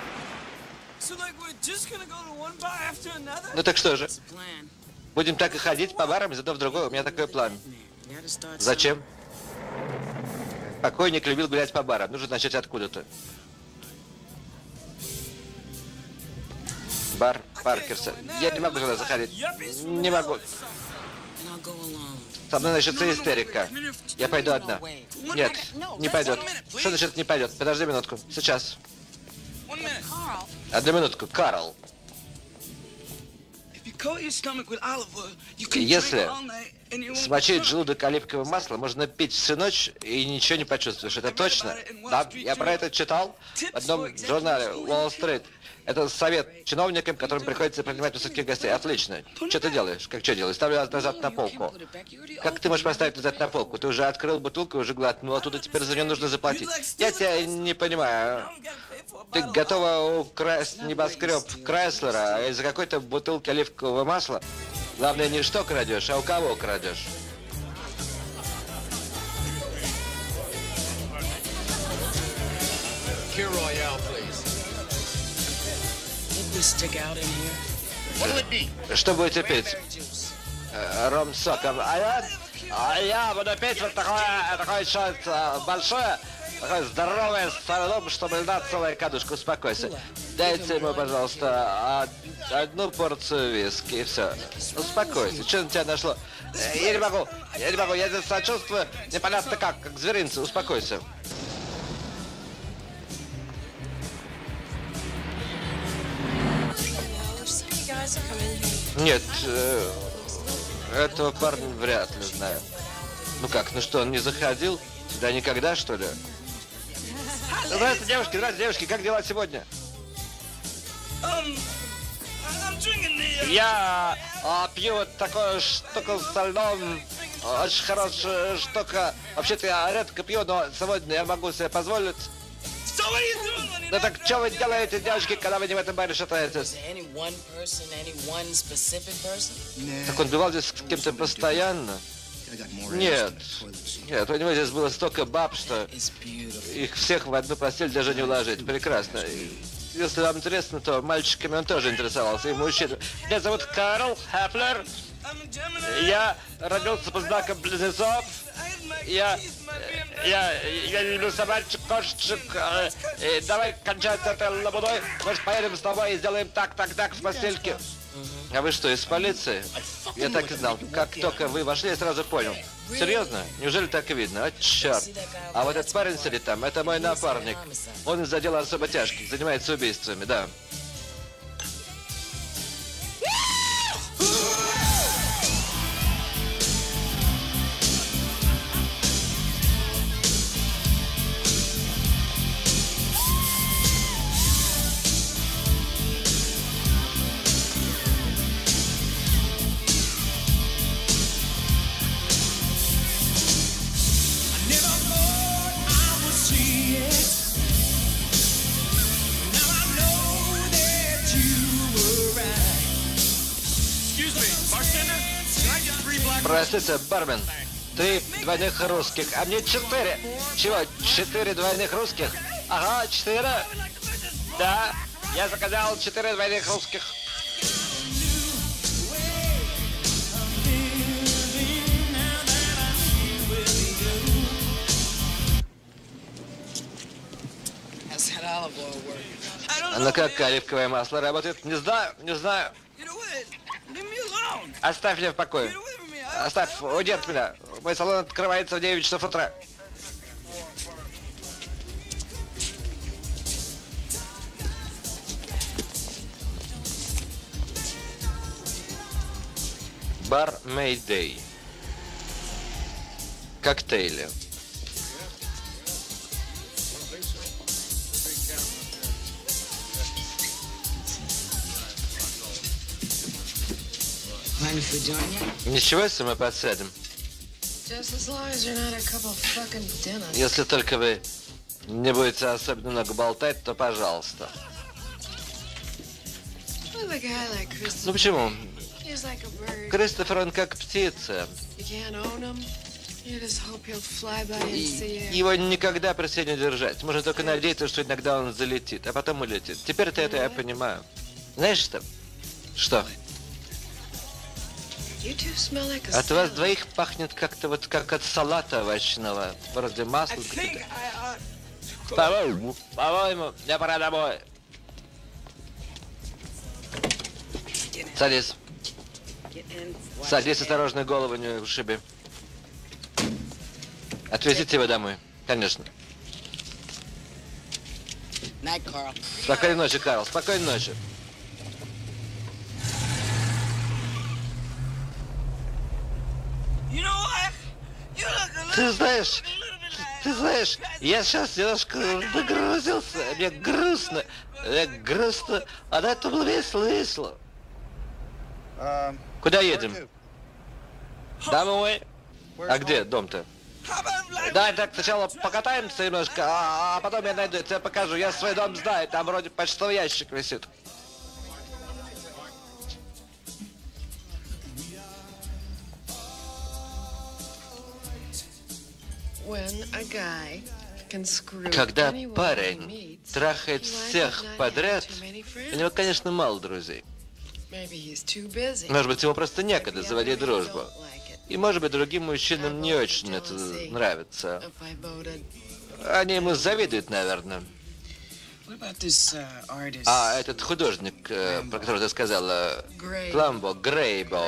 S1: Ну так что же? Будем так и ходить по барам из одного в другое? У меня такой план. Зачем? Покойник любил гулять по барам. Нужно начать откуда-то. Бар Паркерса. Я не могу сюда заходить. Не могу. Со мной начнется истерика. Я пойду одна. Нет, не пойдет. Что значит не пойдет? Подожди минутку. Сейчас. Одну минутку. Карл. Если смочить желудок оливковым маслом, можно пить всю ночь и ничего не почувствуешь. Это точно? Да, я про это читал в одном журнале Уолл-стрит. Это совет чиновникам, которым приходится принимать высоких гостей. Отлично. Что ты делаешь? Как что делаешь? Ставлю назад на полку. Как ты можешь поставить назад на полку? Ты уже открыл бутылку, уже глотнул, оттуда теперь за нее нужно заплатить. Я тебя не понимаю. Ты готова украсть небоскреб Крайслера, а из-за какой-то бутылки оливкового масла? Главное, не что крадешь, а у кого крадешь. Что будете пить? Ром с соком. А я буду пить вот такое что-то большое, такое здоровое, с чтобы льда целая кадушка. Успокойся. Дайте ему, пожалуйста, одну порцию виски и все. Успокойся. Что на тебя нашло? Я не могу, я здесь сочувствую. Непонятно как зверинцы. Успокойся. Нет, этого парня вряд ли знаю. Ну как, ну что, он не заходил? Сюда никогда, что ли? Здравствуйте, девушки, как дела сегодня? Я пью вот такую штуку со льдом. Очень хорошая штука. Вообще-то я редко пью, но сегодня я могу себе позволить. Ну так что вы делаете, девочки, когда вы не в этом баре шатаетесь? Так он бывал здесь с кем-то постоянно? Нет, нет, у него здесь было столько баб, что их всех в одну постель даже не уложить. Прекрасно. Если вам интересно, то мальчиками он тоже интересовался, и мужчинами. Меня зовут Карл Хефлер. Я родился по знакам близнецов. Я люблю собачек, кошечек. Давай кончать с этой лабудой. Может, поедем с тобой и сделаем так в постельке. А вы что, из полиции? Я так и знал. Как только вы вошли, я сразу понял. Серьезно? Неужели так и видно? А, черт. А вот этот парень сидит там, это мой напарник. Он из-за дела особо тяжких, занимается убийствами, да. Простите, бармен, 3 двойных русских, а мне 4. Чего, 4 двойных русских? Ага, 4. Да, я заказал 4 двойных русских. А ну как оливковое масло работает? Не знаю, не знаю. Оставь меня в покое. Оставь, уйди от меня. Мой салон открывается в 9 часов утра. Бар Mayday. Коктейли. Ничего, если мы подсядем. Если только вы не будете особенно много болтать, то пожалуйста. Ну почему? Кристофер, он как птица. Его никогда при себе не держать. Можно только надеяться, что иногда он залетит, а потом улетит. Теперь-то это я понимаю. Знаешь что? Что? От вас двоих пахнет как-то вот как от салата овощного. Вроде масла. По-моему, мне пора домой. Садись. Садись, осторожно, голову не ушиби. Отвезите его домой. Конечно. Спокойной ночи, Карл. Спокойной ночи. Ты знаешь, я сейчас немножко нагрузился. Мне грустно. А до этого было весело. Куда едем? Домой. А где дом-то? Да, так, сначала покатаемся немножко, а потом я найду, я тебе покажу. Я свой дом знаю, там вроде почтовый ящик висит. Когда парень трахает всех подряд, у него, конечно, мало друзей. Может быть, ему просто некогда заводить дружбу. И, может быть, другим мужчинам не очень это нравится. Они ему завидуют, наверное. А этот художник, про которого ты сказала, Пламбо, Грейбо.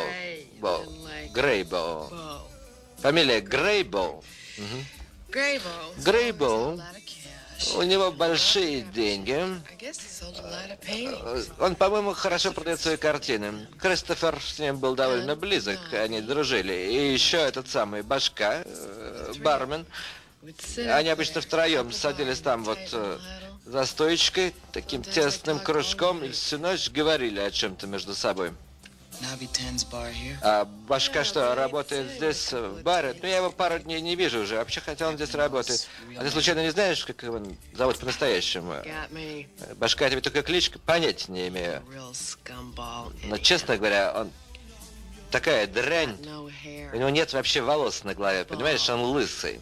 S1: Фамилия Грейбо. Грейбо. У него большие деньги. Он, по-моему, хорошо продает свои картины. Кристофер с ним был довольно близок, они дружили. И еще этот самый Башка, бармен. Они обычно втроем садились там вот за стоечкой, таким тесным кружком, и всю ночь говорили о чем-то между собой. А Башка что, работает здесь, в баре? Ну, я его пару дней не вижу уже. Вообще, хотя он здесь работает. А ты случайно не знаешь, как его зовут по-настоящему? Башка тебе только кличка? Понятия не имею. Но, честно говоря, он такая дрянь. У него нет вообще волос на голове, понимаешь? Он лысый.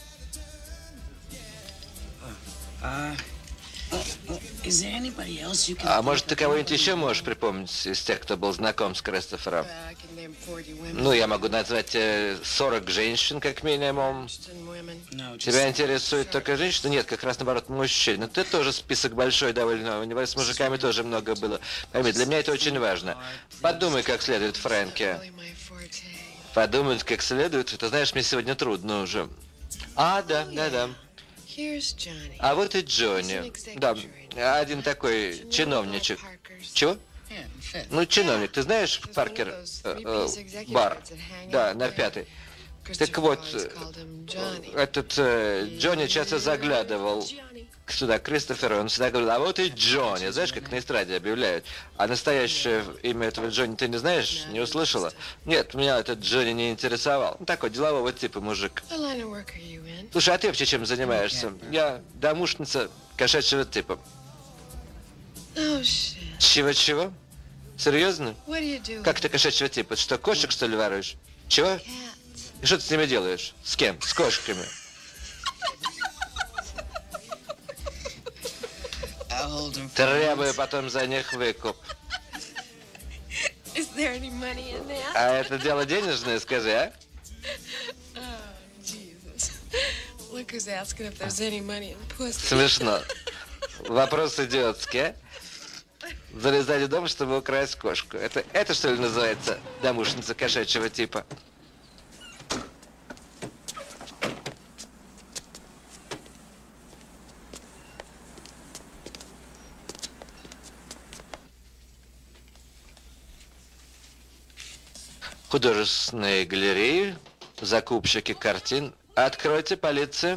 S1: А может, ты кого-нибудь еще можешь припомнить из тех, кто был знаком с Кристофером? Ну, я могу назвать 40 женщин, как минимум. Тебя интересует только женщины? Нет, как раз наоборот, мужчины. Ты тоже список большой довольно. У него с мужиками тоже много было. Пойми, для меня это очень важно. Подумай как следует, Фрэнки. Подумать как следует? Ты знаешь, мне сегодня трудно уже. А, да. А вот и Джонни. Да, один такой чиновничек. Чего? Ну, чиновник. Ты знаешь, Паркер, бар? Да, на 5-й. Так вот, этот Джонни часто заглядывал сюда, к Кристоферу, он всегда говорил, а вот и Джонни. Знаешь, как на эстраде объявляют. А настоящее имя этого Джонни ты не знаешь? Не услышала? Нет, меня этот Джонни не интересовал. Ну, такой делового типа мужик. Слушай, а ты вообще чем занимаешься? Я домушница кошачьего типа. Чего? Серьезно? Как ты кошачьего типа? Что, кошек, что ли, воруешь? Чего? И что ты с ними делаешь? С кем? С кошками? Требую потом за них выкуп. А это дело денежное, скажи, а? Смешно. Вопрос идиотский, а? залезали в дом, чтобы украсть кошку. Это что ли называется домушница кошачьего типа? Художественные галереи, закупщики картин. Откройте, полиция.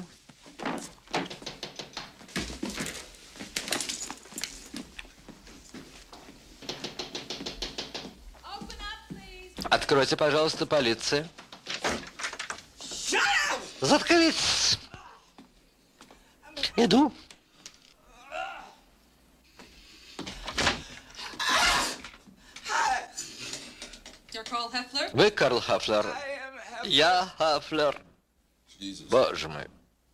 S1: Откройте, пожалуйста, полиция. Заткнитесь. Иду. Вы Карл Хафлер? Я Хафлер. Боже мой.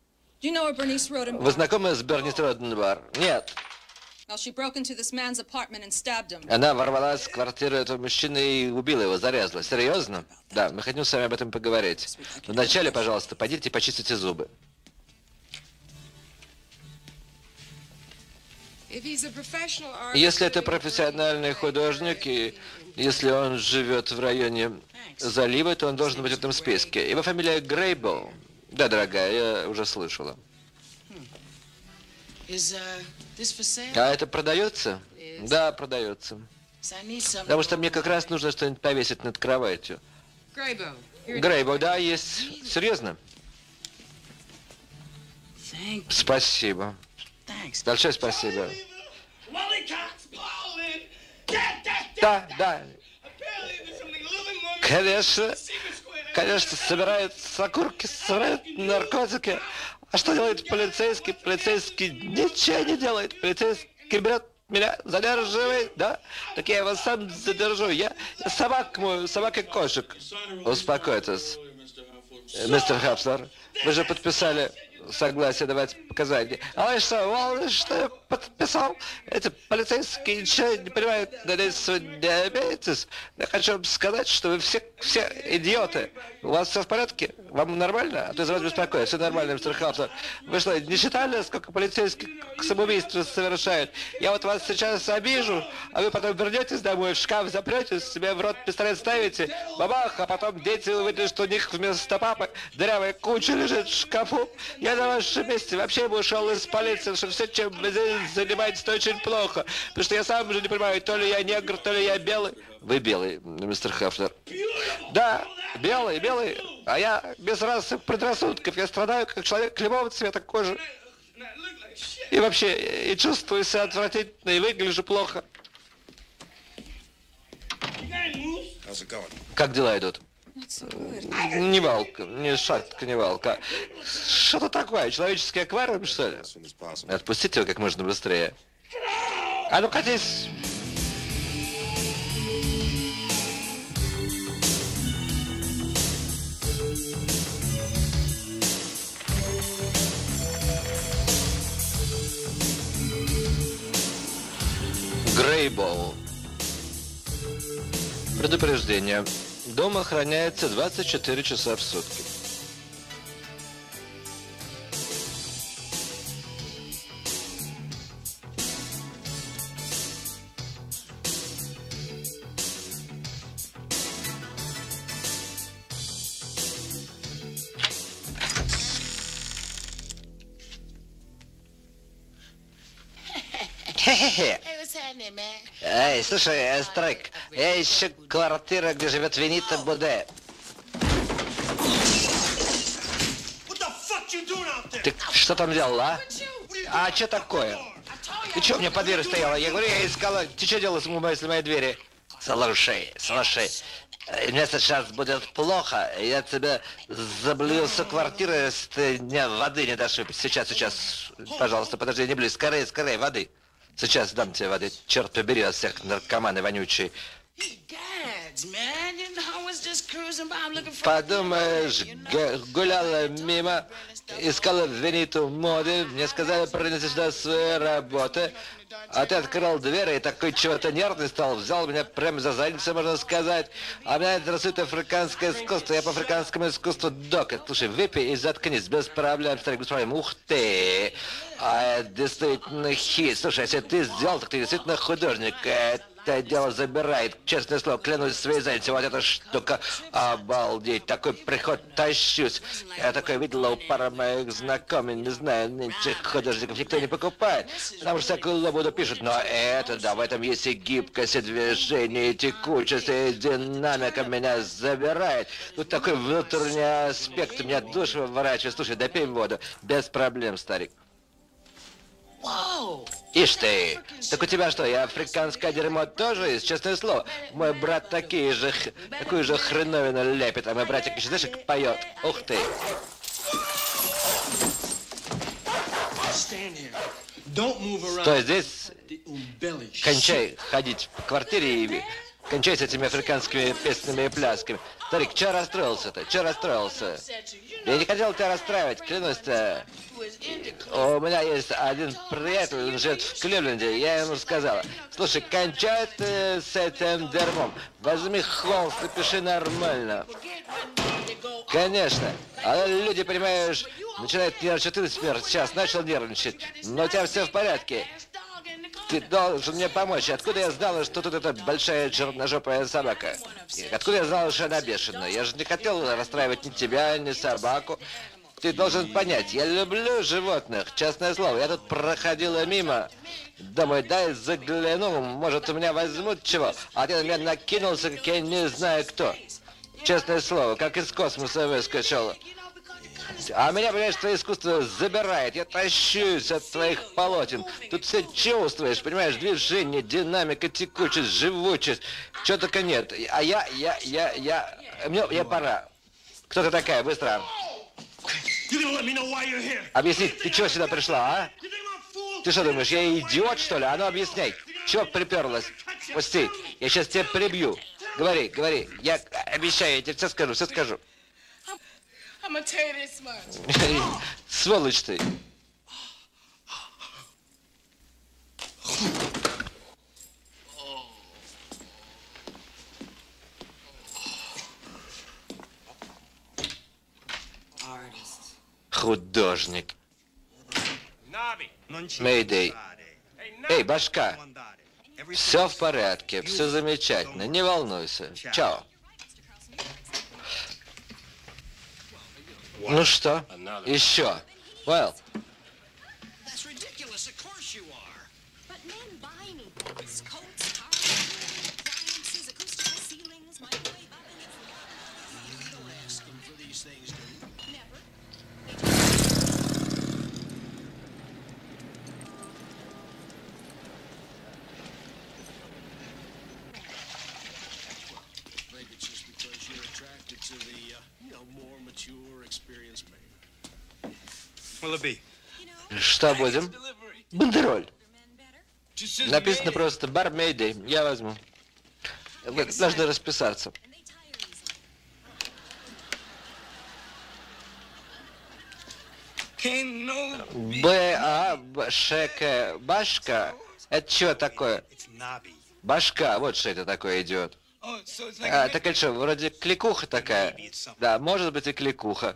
S1: Вы знакомы с Бернис Роденбар? Нет. Она ворвалась в квартиру этого мужчины и убила его, зарезала. Серьезно? Да, мы хотим с вами об этом поговорить. Но вначале, пожалуйста, пойдите и почистите зубы. Если это профессиональный художник, и если он живет в районе залива, то он должен быть в этом списке. Его фамилия Грейбоу. Да, дорогая, я уже слышала. А это продается? Да, продается. Потому что мне как раз нужно что-нибудь повесить над кроватью. Грейбоу, да, есть. Серьезно? Спасибо. Большое спасибо. Да. Конечно, собирают окурки, собирают наркотики. А что делает полицейский? Полицейский ничего не делает. Полицейский берет меня, задерживает, да? Так я его сам задержу. Я собак мою, собак и кошек. Успокойтесь, мистер Хафлер. Вы же подписали согласие давать показания. А вы что я подписал? Эти полицейские ничего не понимают, надеюсь, вы не обидитесь. Я хочу вам сказать, что вы все идиоты. У вас все в порядке? Вам нормально? А то я вас беспокою. Все нормально, мистер Хафлер. Вы что, не считали, сколько полицейских самоубийств совершают? Я вот вас сейчас обижу, а вы потом вернетесь домой, в шкаф запретесь, себе в рот пистолет ставите, бабах, а потом дети увидят, что у них вместо папы дырявая куча лежит в шкафу. Я на вашем месте вообще бы ушел из полиции, потому что все, чем вы здесь занимаетесь, то очень плохо. Потому что я сам уже не понимаю, то ли я негр, то ли я белый. Вы белый, мистер Хафлер. Да, белый. А я без расовых предрассудков. Я страдаю как человек любого цвета кожи. И вообще, и чувствую себя отвратительно, и выгляжу плохо. Как дела идут? Не валка, не шатка, не валка. Что-то такое, человеческий аквариум, что ли? Отпустите его как можно быстрее. А ну катись! Грейбоу. Предупреждение. Дом охраняется 24 часа в сутки. Эй, слушай, Страйк, я ищу квартиру, где живет Венита Буде. Ты что там делал, а? А что такое? Ты что мне под дверью стояла? Я говорю, я искала. Ты что делала возле моей двери? Слушай. Мне сейчас будет плохо. Я тебя заблюю с квартиры, если ты мне воды не дашь выпить. Сейчас. Пожалуйста, подожди, не блюй. Скорее, воды. Сейчас дам тебе воды. Черт побери от всех наркоманы вонючие. Подумаешь, гуляла мимо, искала Вениту моды, мне сказали принести сюда свои работы. А ты открыл дверь и такой чего-то нервный стал, взял меня прямо за задницу, можно сказать. А меня интересует африканское искусство, я по африканскому искусству док. Слушай, выпей и заткнись, без проблем, старик, без проблем. Ух ты! А это действительно хит. Слушай, если ты сделал, так ты действительно художник. Это дело забирает, честное слово, клянусь своей задницей, вот эта штука, обалдеть, такой приход, тащусь. Я такой видел у пары моих знакомых, не знаю, нынче художников никто не покупает, потому что всякую лабуду пишут, но это, да, в этом есть и гибкость, и движение, и текучесть, и динамика меня забирает. Тут такой внутренний аспект, у меня душу выворачивает. Слушай, допей воду, без проблем, старик. Ишь ты! Так у тебя что, и африканское дерьмо тоже есть, честное слово? Мой брат такую же хреновину лепит, а мой братик еще, знаешь, как поет. Ух ты! Стой здесь, кончай ходить по квартире и кончай с этими африканскими песнями и плясками. Старик, че расстроился-то? Че расстроился? Я не хотел тебя расстраивать, клянусь-то. У меня есть один приятель, он живет в Кливленде, я ему сказала, слушай, кончай ты с этим дерьмом, возьми холст и пиши нормально. Конечно, а люди, понимаешь, начинают нервничать, ты, например, сейчас начал нервничать, но у тебя все в порядке. Ты должен мне помочь. Откуда я знала, что тут эта большая черножопая собака? Откуда я знала, что она бешеная? Я же не хотел расстраивать ни тебя, ни собаку. Ты должен понять, я люблю животных, честное слово. Я тут проходила мимо. Думаю, дай загляну, может, у меня возьмут чего. А ты на меня накинулся, как я не знаю кто. Честное слово, как из космоса выскочил. А меня, понимаешь, твое искусство забирает. Я тащусь от твоих полотен. Тут все чувствуешь, понимаешь, движение, динамика, текучесть, живучесть. Чего только нет. А мне пора. Кто ты такая? Быстро. Объясни, ты чего сюда пришла, а? Ты что думаешь, я идиот, что ли? А ну объясняй. Чего приперлась? Пусти, я сейчас тебя прибью. Говори, говори. Я обещаю, я тебе все скажу, все скажу. Сволочь ты. Художник. Мэйдэй. Эй, башка. Все в порядке, все замечательно, не волнуйся. Чао. Ну что? Еще. Well. Что будем? Бандероль. Написано просто бар Мэйдэй. Я возьму. Вы должны расписаться. Б-А-Ш-К. Башка? Это что такое? Башка. Вот что это такое, идиот. Так это что, вроде кликуха такая? Да, может быть и кликуха.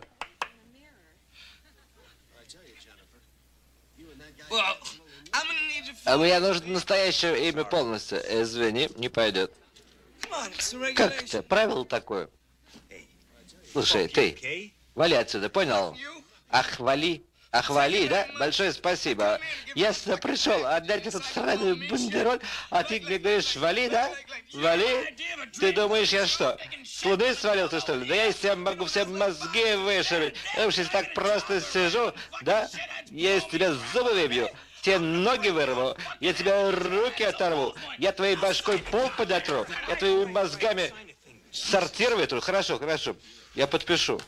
S1: А мне нужно настоящее имя полностью. Извини, не пойдет. Как это? Правило такое. Слушай, ты, вали отсюда, понял? Ах, вали. Ах, вали, да? Большое спасибо. Я сюда пришел отдать этот сраный бандероль, а ты мне говоришь, вали, да? Вали? Ты думаешь, я что, с луны свалился, что ли? Да я из себя могу все мозги вышибить. Я уж если так просто сижу, да? Я из тебя зубы выбью, тебе ноги вырву, я тебе руки оторву, я твоей башкой пол подотру, я твоими мозгами сортир вытру. Хорошо, хорошо, я подпишу.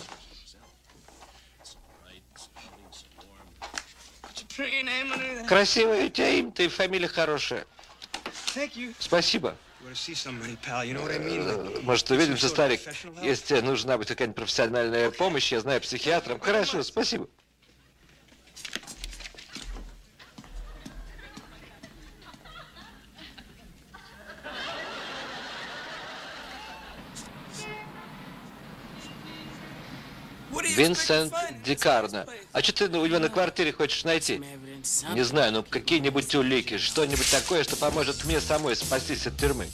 S1: Красивое у тебя имя, ты фамилия хорошая. Спасибо. Может, увидимся, старик? Если тебе нужна будет какая-нибудь профессиональная помощь, я знаю психиатром. Хорошо, спасибо. Винсент Дикарно. А что ты у него на квартире хочешь найти? Не знаю, ну какие-нибудь улики, что-нибудь такое, что поможет мне самой спастись от тюрьмы.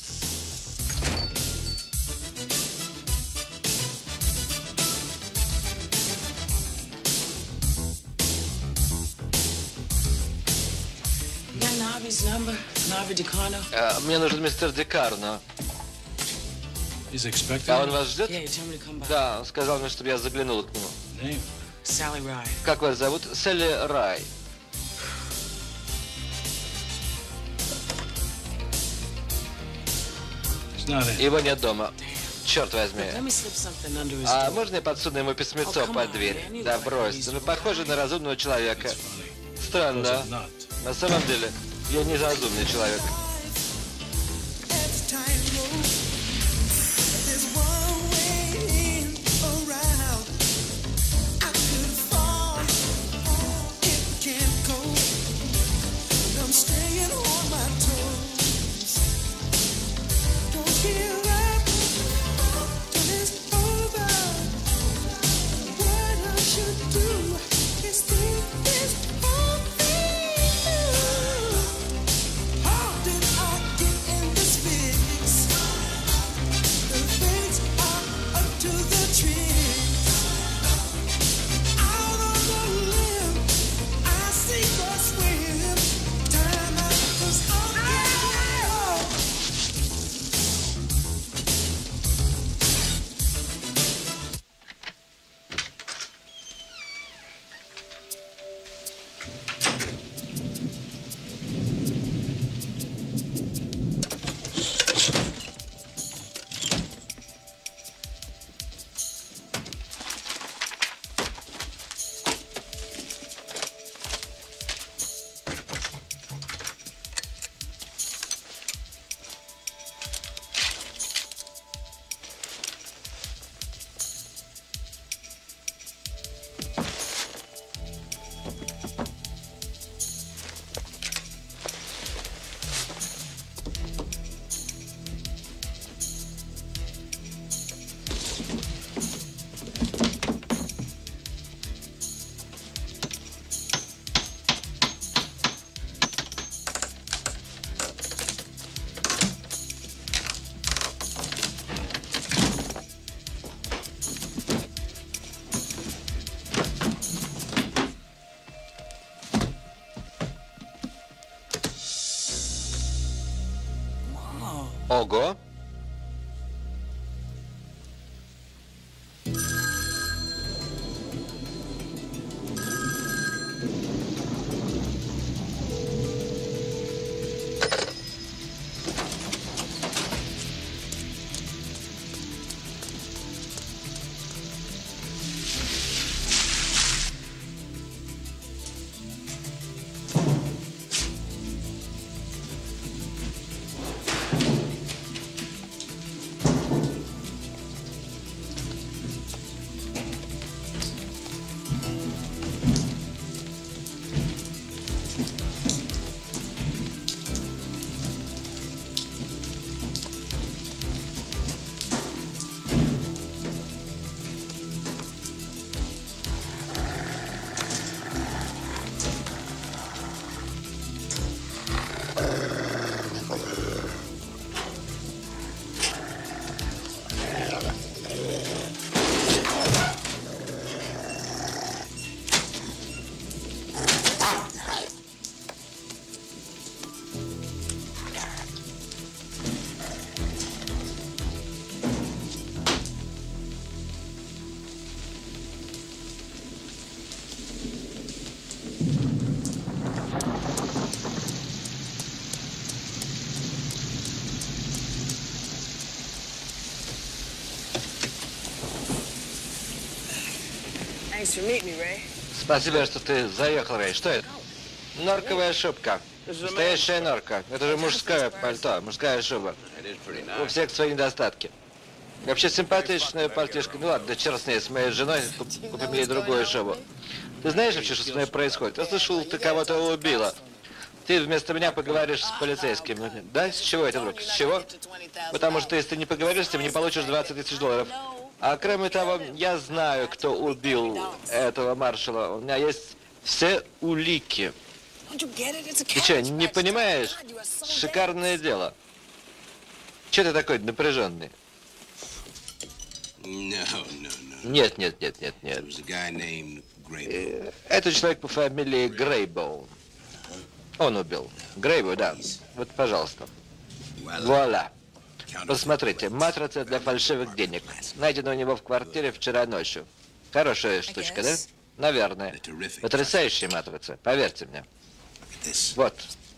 S1: Мне нужен мистер Дикарно. А он вас ждет? Да, он сказал мне, чтобы я заглянул к нему. Как вас зовут? Салли Рай. Его нет дома. Черт возьми. А можно я подсуну ему письмецо под дверь? Да брось, ну похоже на разумного человека. Странно. На самом деле, я не разумный человек. Ого! Спасибо, что ты заехал, Рэй. Что это? Норковая шубка. Настоящая норка. Это же мужское пальто, мужская шуба. У всех свои недостатки. Вообще симпатичная пальтишка. Ну ладно, да черт с ней, с моей женой купим ей другую шубу. Ты знаешь вообще, что с мной происходит? Я слышал, ты кого-то убила. Ты вместо меня поговоришь с полицейским. Да? С чего это вдруг? С чего? Потому что если ты не поговоришь с ним, не получишь $20 000. А кроме того, я знаю, кто убил этого маршала. У меня есть все улики. Ты что, не понимаешь? Шикарное дело. Че ты такой напряженный? Нет, нет, нет, нет, нет. Это человек по фамилии Грейбоун. Он убил. Грейбоун, да. Вот, пожалуйста. Вуаля. Посмотрите, матрица для фальшивых денег. Найдена у него в квартире вчера ночью. Хорошая штучка, да? Наверное. Потрясающая матрица, поверьте мне. Вот.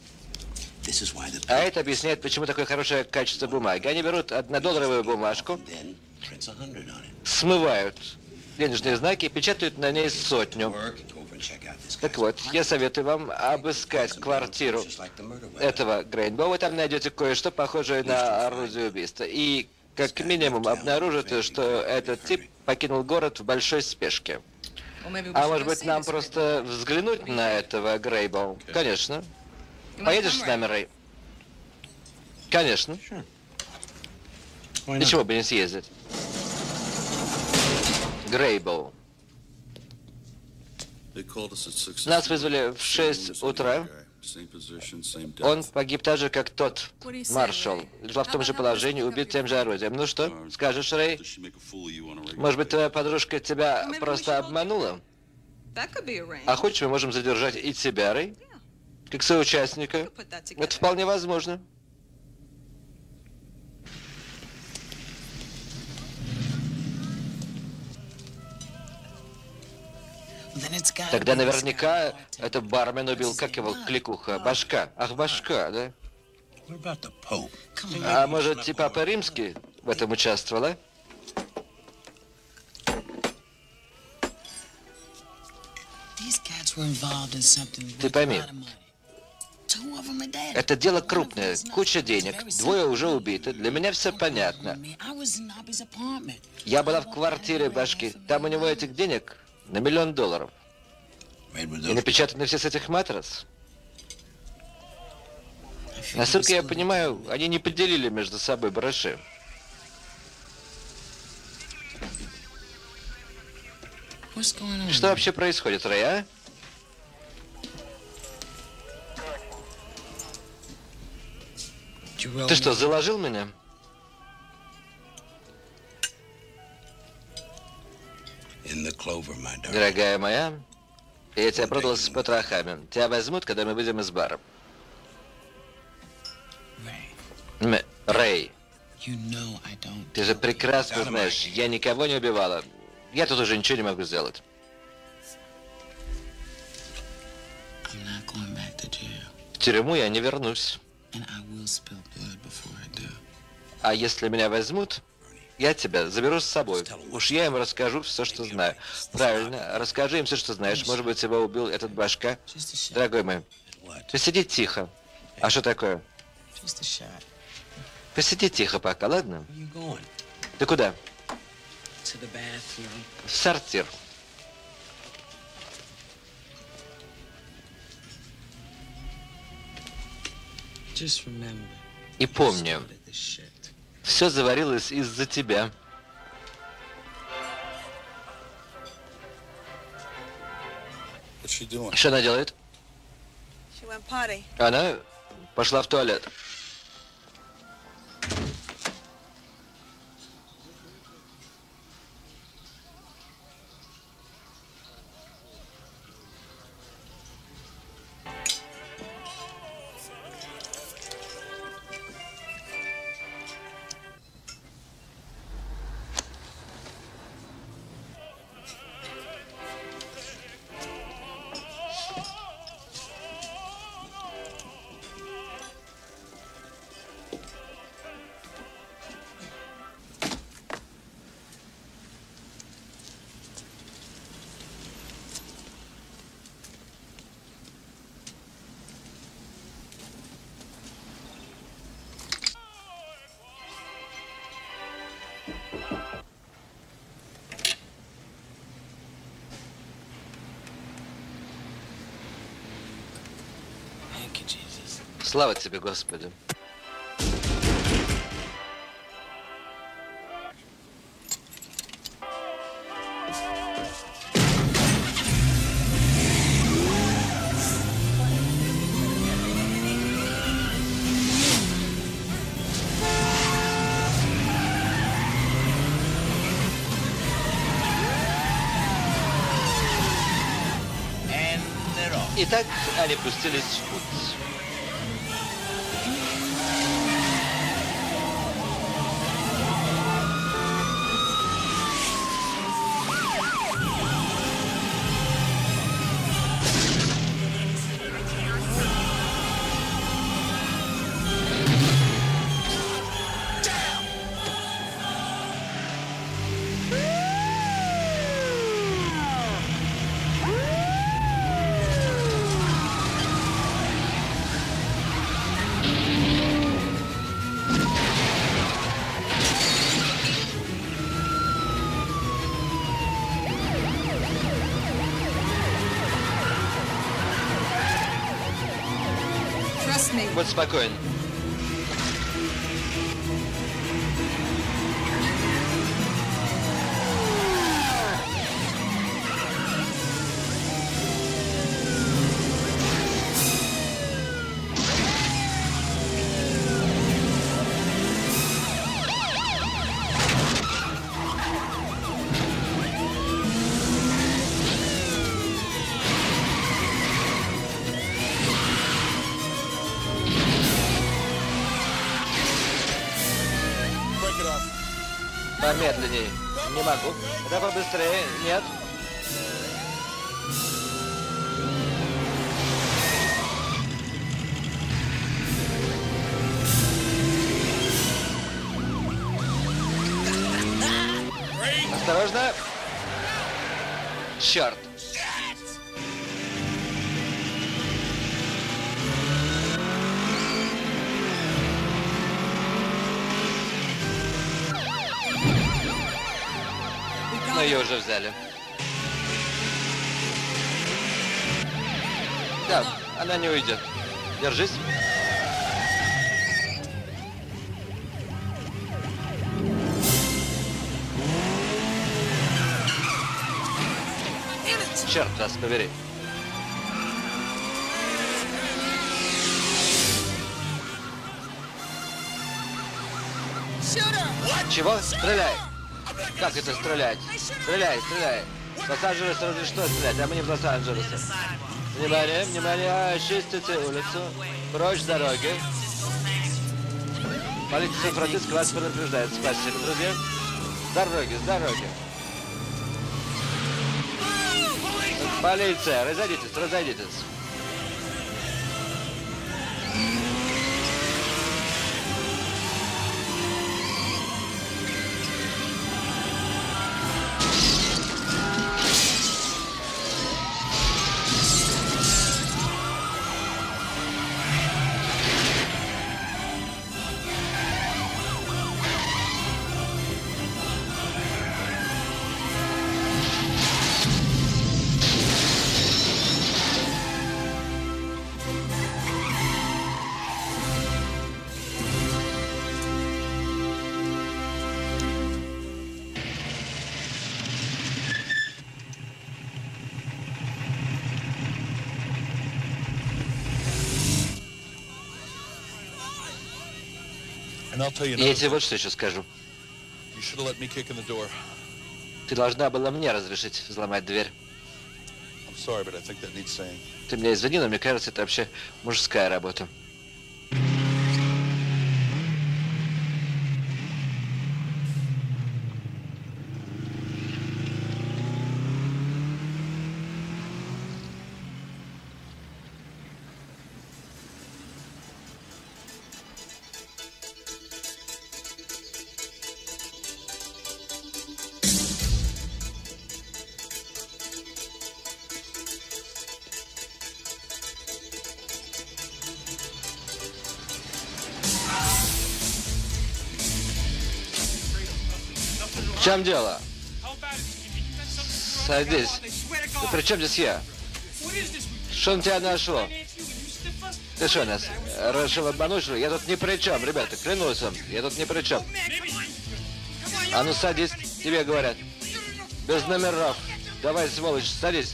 S1: А это объясняет, почему такое хорошее качество бумаги. Они берут однодолларовую бумажку, смывают денежные знаки и печатают на ней 100. Так вот, я советую вам обыскать квартиру этого Грейнбоу. Вы там найдете кое-что похожее на орудие убийства. И как минимум обнаружите, что этот тип покинул город в большой спешке. А может быть, нам просто взглянуть на этого Грейнбоу? Конечно. Поедешь с нами, Рэй? Конечно. Почему бы не съездить? Грейнбоу. Нас вызвали в 6 утра. Он погиб так же, как тот маршал. Лежал в том же положении, убит тем же орудием. Ну что, скажешь, Рэй? Может быть, твоя подружка тебя просто обманула? А хочешь, мы можем задержать и тебя, Рэй? Как соучастника? Это вполне возможно. Тогда наверняка это бармен убил, как его, кликуха, башка. Ах, башка, да? А может, и Папа Римский в этом участвовала? Ты пойми, это дело крупное, куча денег, двое уже убиты, для меня все понятно. Я была в квартире башки, там у него этих денег на $1 миллион. И напечатаны все с этих матрас. Насколько я понимаю, они не поделили между собой барыши. Что вообще происходит, Рэй, а? Ты что, заложил меня? Дорогая моя, я тебя продал с потрохами. Тебя возьмут, когда мы выйдем из бара. Рэй, ты же прекрасно знаешь, я никого не убивала. Я тут уже ничего не могу сделать. В тюрьму я не вернусь. А если меня возьмут, я тебя заберу с собой. Уж я им расскажу все, что знаю. Правильно, расскажи им все, что знаешь. Может быть, его убил этот башка. Дорогой мой, посиди тихо. А что такое? Посиди тихо пока, ладно? Ты куда? В сортир. И помни, все заварилось из-за тебя. Что она делает? Она пошла в туалет. Слава тебе, Господи. Итак, они пустились в путь. Будь спокоен. Помедленнее. Не могу. Да побыстрее. Нет. Осторожно. Черт. Но ее уже взяли. Да, она не уйдет. Держись. Черт вас побери. Чего? Стреляй! Как это стрелять? Стреляй, стреляй! Лос-Анджелес разрешено стрелять, а мы не в Лос-Анджелесе. Внимание, внимание, очистите улицу. Прочь с дороги. Полиция Сан-Франциско вас предупреждает. Спасибо, друзья. С дороги, с дороги. Полиция, разойдитесь, разойдитесь. Я тебе вот что еще скажу. Ты должна была мне разрешить взломать дверь. Ты меня извини, но мне кажется, это вообще мужская работа. В чем дело? Садись. Да при чем здесь я? Что на тебя нашло? Ты что, нас решил обмануть, что ли? Я тут ни при чем, ребята, клянусь вам. Я тут ни при чем. А ну садись, тебе говорят. Без номеров. Давай, сволочь, садись.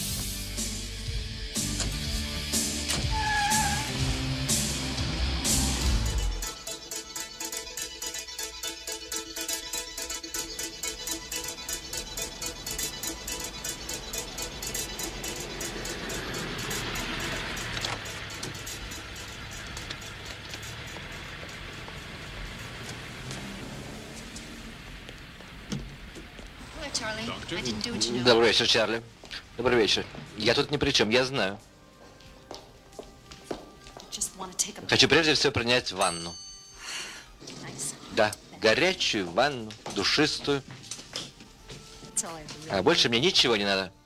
S1: Добрый вечер, Чарли. Добрый вечер. Я тут ни при чем, я знаю. Хочу прежде всего принять ванну. Да, горячую ванну, душистую. А больше мне ничего не надо.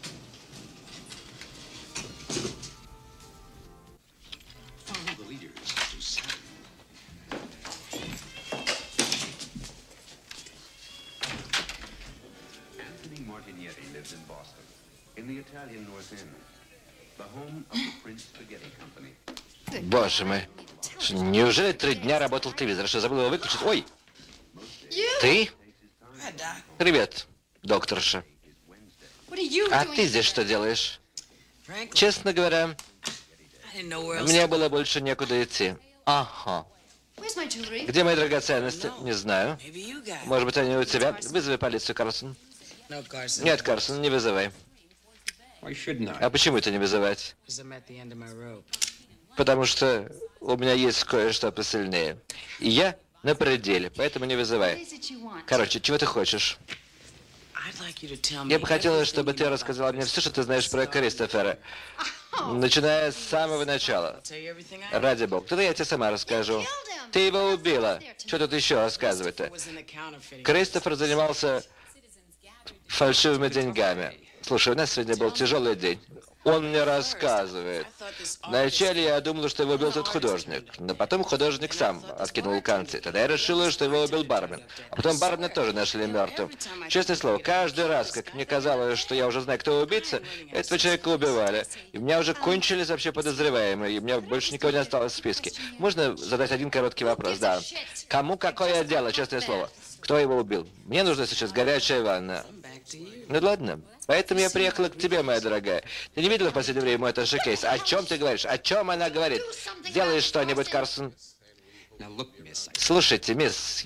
S1: Боже мой. Неужели 3 дня работал телевизор? Что, забыл его выключить? Ой! Ты? Привет, докторша. А ты здесь что делаешь? Честно говоря, мне было больше некуда идти. Ага. Где мои драгоценности? Не знаю. Может быть, они у тебя? Вызови полицию, Карсон. Нет, Карсон, не вызывай. А почему это не вызывать? Потому что у меня есть кое-что посильнее. И я на пределе, поэтому не вызывай. Короче, чего ты хочешь? Я бы хотела, чтобы ты рассказала мне все, что ты знаешь про Кристофера. Начиная с самого начала. Ради бога. Тогда я тебе сама расскажу. Ты его убила. Что тут еще рассказывать-то? Кристофер занимался фальшивыми деньгами. Слушай, у нас сегодня был тяжелый день. Он мне рассказывает. Вначале я думала, что его убил тот художник, но потом художник сам откинул концы. Тогда я решила, что его убил бармен. А потом бармена тоже нашли мертвым. Честное слово, каждый раз, как мне казалось, что я уже знаю, кто убийца, этого человека убивали. И у меня уже кончились вообще подозреваемые, и у меня больше никого не осталось в списке. Можно задать один короткий вопрос? Да. Кому какое дело, честное слово? Кто его убил? Мне нужна сейчас горячая ванна. Ну ладно. Поэтому я приехала к тебе, моя дорогая. Ты не видела в последнее время мой Таша Кейс? О чем ты говоришь? О чем она говорит? Сделаешь что-нибудь, Карсон? Слушайте, мисс,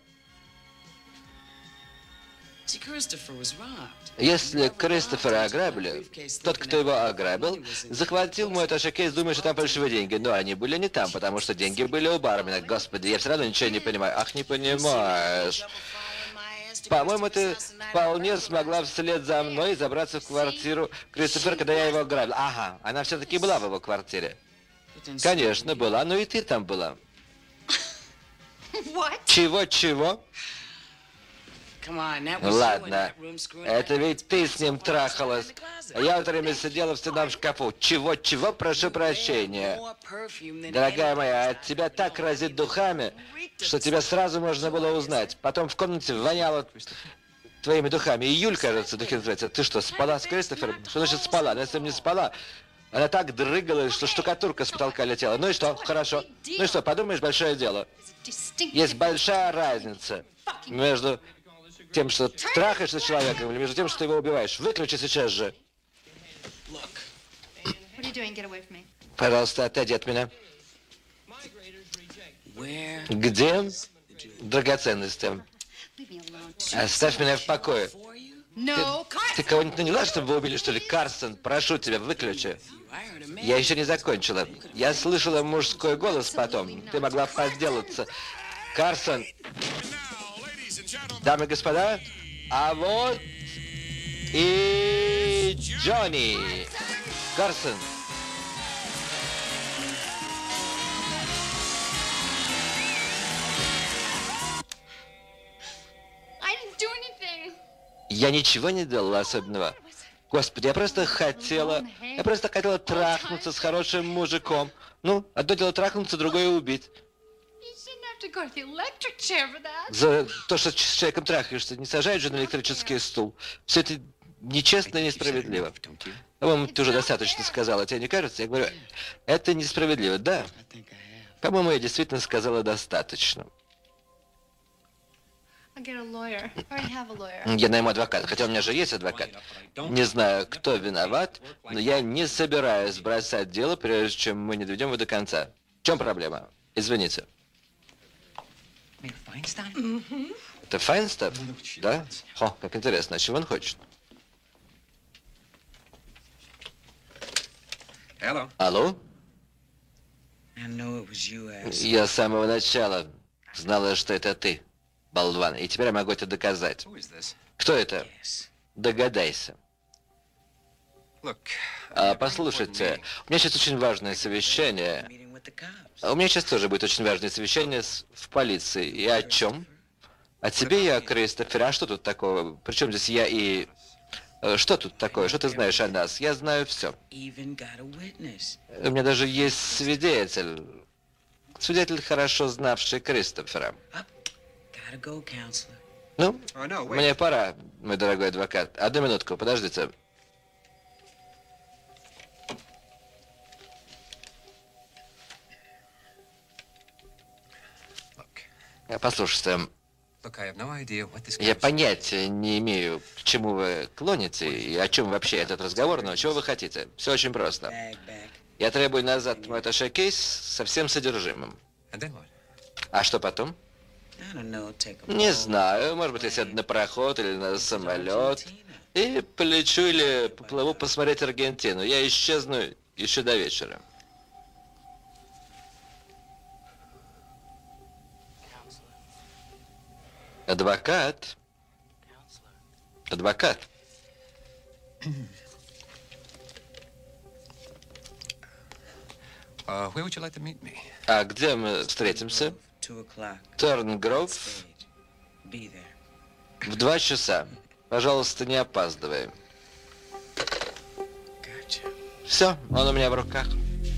S1: Если Кристофера ограбили, тот, кто его ограбил, захватил мой Таша Кейс, думая, что там фальшивые деньги. Но они были не там, потому что деньги были у бармена. Господи, я все равно ничего не понимаю. Ах, не понимаешь. По-моему, ты вполне смогла вслед за мной забраться в квартиру Кристофера, когда я его ограбил. Ага, она все-таки была в его квартире. Конечно, была, но и ты там была. Чего-чего? Ладно, это ведь ты с ним трахалась. А я в время сидела в стенном шкафу. Чего-чего, прошу прощения. Дорогая моя, от тебя так разит духами, что тебя сразу можно было узнать. Потом в комнате воняло твоими духами. Июль, кажется, духи называется. Ты что, спала с Кристофером? Что значит спала? Она с ним не спала. Она так дрыгалась, что штукатурка с потолка летела. Ну и что? Хорошо. Ну и что, подумаешь, большое дело. Есть большая разница между тем, что трахаешься с человеком, или между тем, что ты его убиваешь. Выключи сейчас же. Пожалуйста, отойди от меня. Где драгоценности? Оставь меня в покое. Ты кого-нибудь наняла, чтобы вы убили, что ли? Карсон, прошу тебя, выключи. Я еще не закончила. Я слышала мужской голос потом. Ты могла подделаться. Карсон. Дамы и господа, а вот и Джонни. Карсон. Я ничего не делала особенного. Господи, я просто хотела трахнуться с хорошим мужиком. Ну, одно дело трахнуться, другое убить. За то, что с человеком трахаешься, не сажают же на электрический стул. Все это нечестно и несправедливо. По-моему, ты уже достаточно сказала, тебе не кажется? Я говорю, это несправедливо, да? По-моему, я действительно сказала достаточно. Я найму адвоката, хотя у меня же есть адвокат. Не знаю, кто виноват, но я не собираюсь бросать дело, прежде чем мы не доведем его до конца. В чем проблема? Извините. Это Файнстад? Да? Хо, как интересно, а чего он хочет? Алло? Я с самого начала знала, что это ты, болван, и теперь я могу это доказать. Кто это? Догадайся. Послушайте, у меня сейчас очень важное совещание. У меня сейчас тоже будет очень важное совещание в полиции. И о чем? О тебе и о Кристофере. А что тут такого? Причем здесь я и... Что тут такое? Что ты знаешь о нас? Я знаю все. У меня даже есть свидетель. Свидетель, хорошо знавший Кристофера. Ну, мне пора, мой дорогой адвокат. Одну минутку, подождите. Послушайте, я понятия не имею, к чему вы клоните и о чем вообще этот разговор, но чего вы хотите? Все очень просто. Я требую назад мой атташе-кейс со всем содержимым. А что потом? Не знаю, может быть, я сяду на пароход или на самолет и полечу или поплыву посмотреть Аргентину. Я исчезну еще до вечера. Адвокат? Адвокат? А где мы встретимся? Торнгров в 2 часа. Пожалуйста, не опаздывай. Все, он у меня в руках.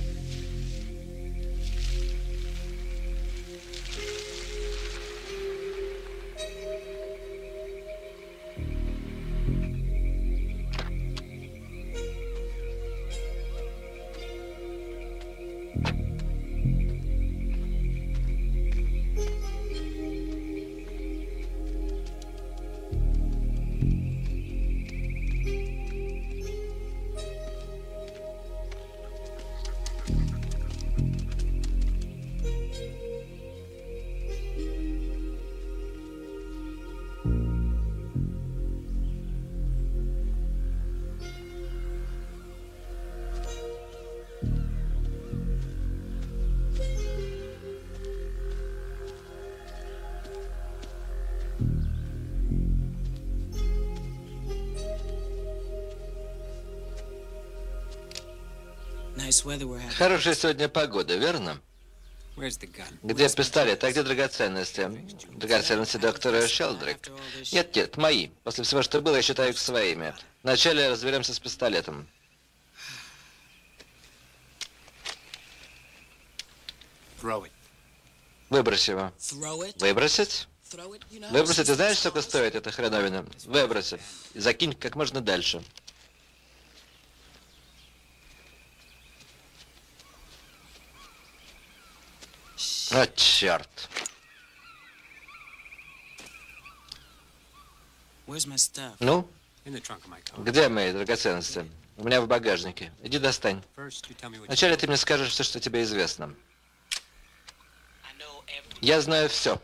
S1: Хорошая сегодня погода, верно? Где пистолет, а где драгоценности? Драгоценности доктора Шелдрик? Нет, мои. После всего, что было, я считаю их своими. Вначале разберемся с пистолетом. Выбрось его. Выбросить? Выбросить, ты знаешь, сколько стоит эта хреновина? Выброси. И закинь как можно дальше. О, черт. Ну? Где мои драгоценности? У меня в багажнике. Иди достань. Вначале ты мне скажешь все, что тебе известно. Я знаю все.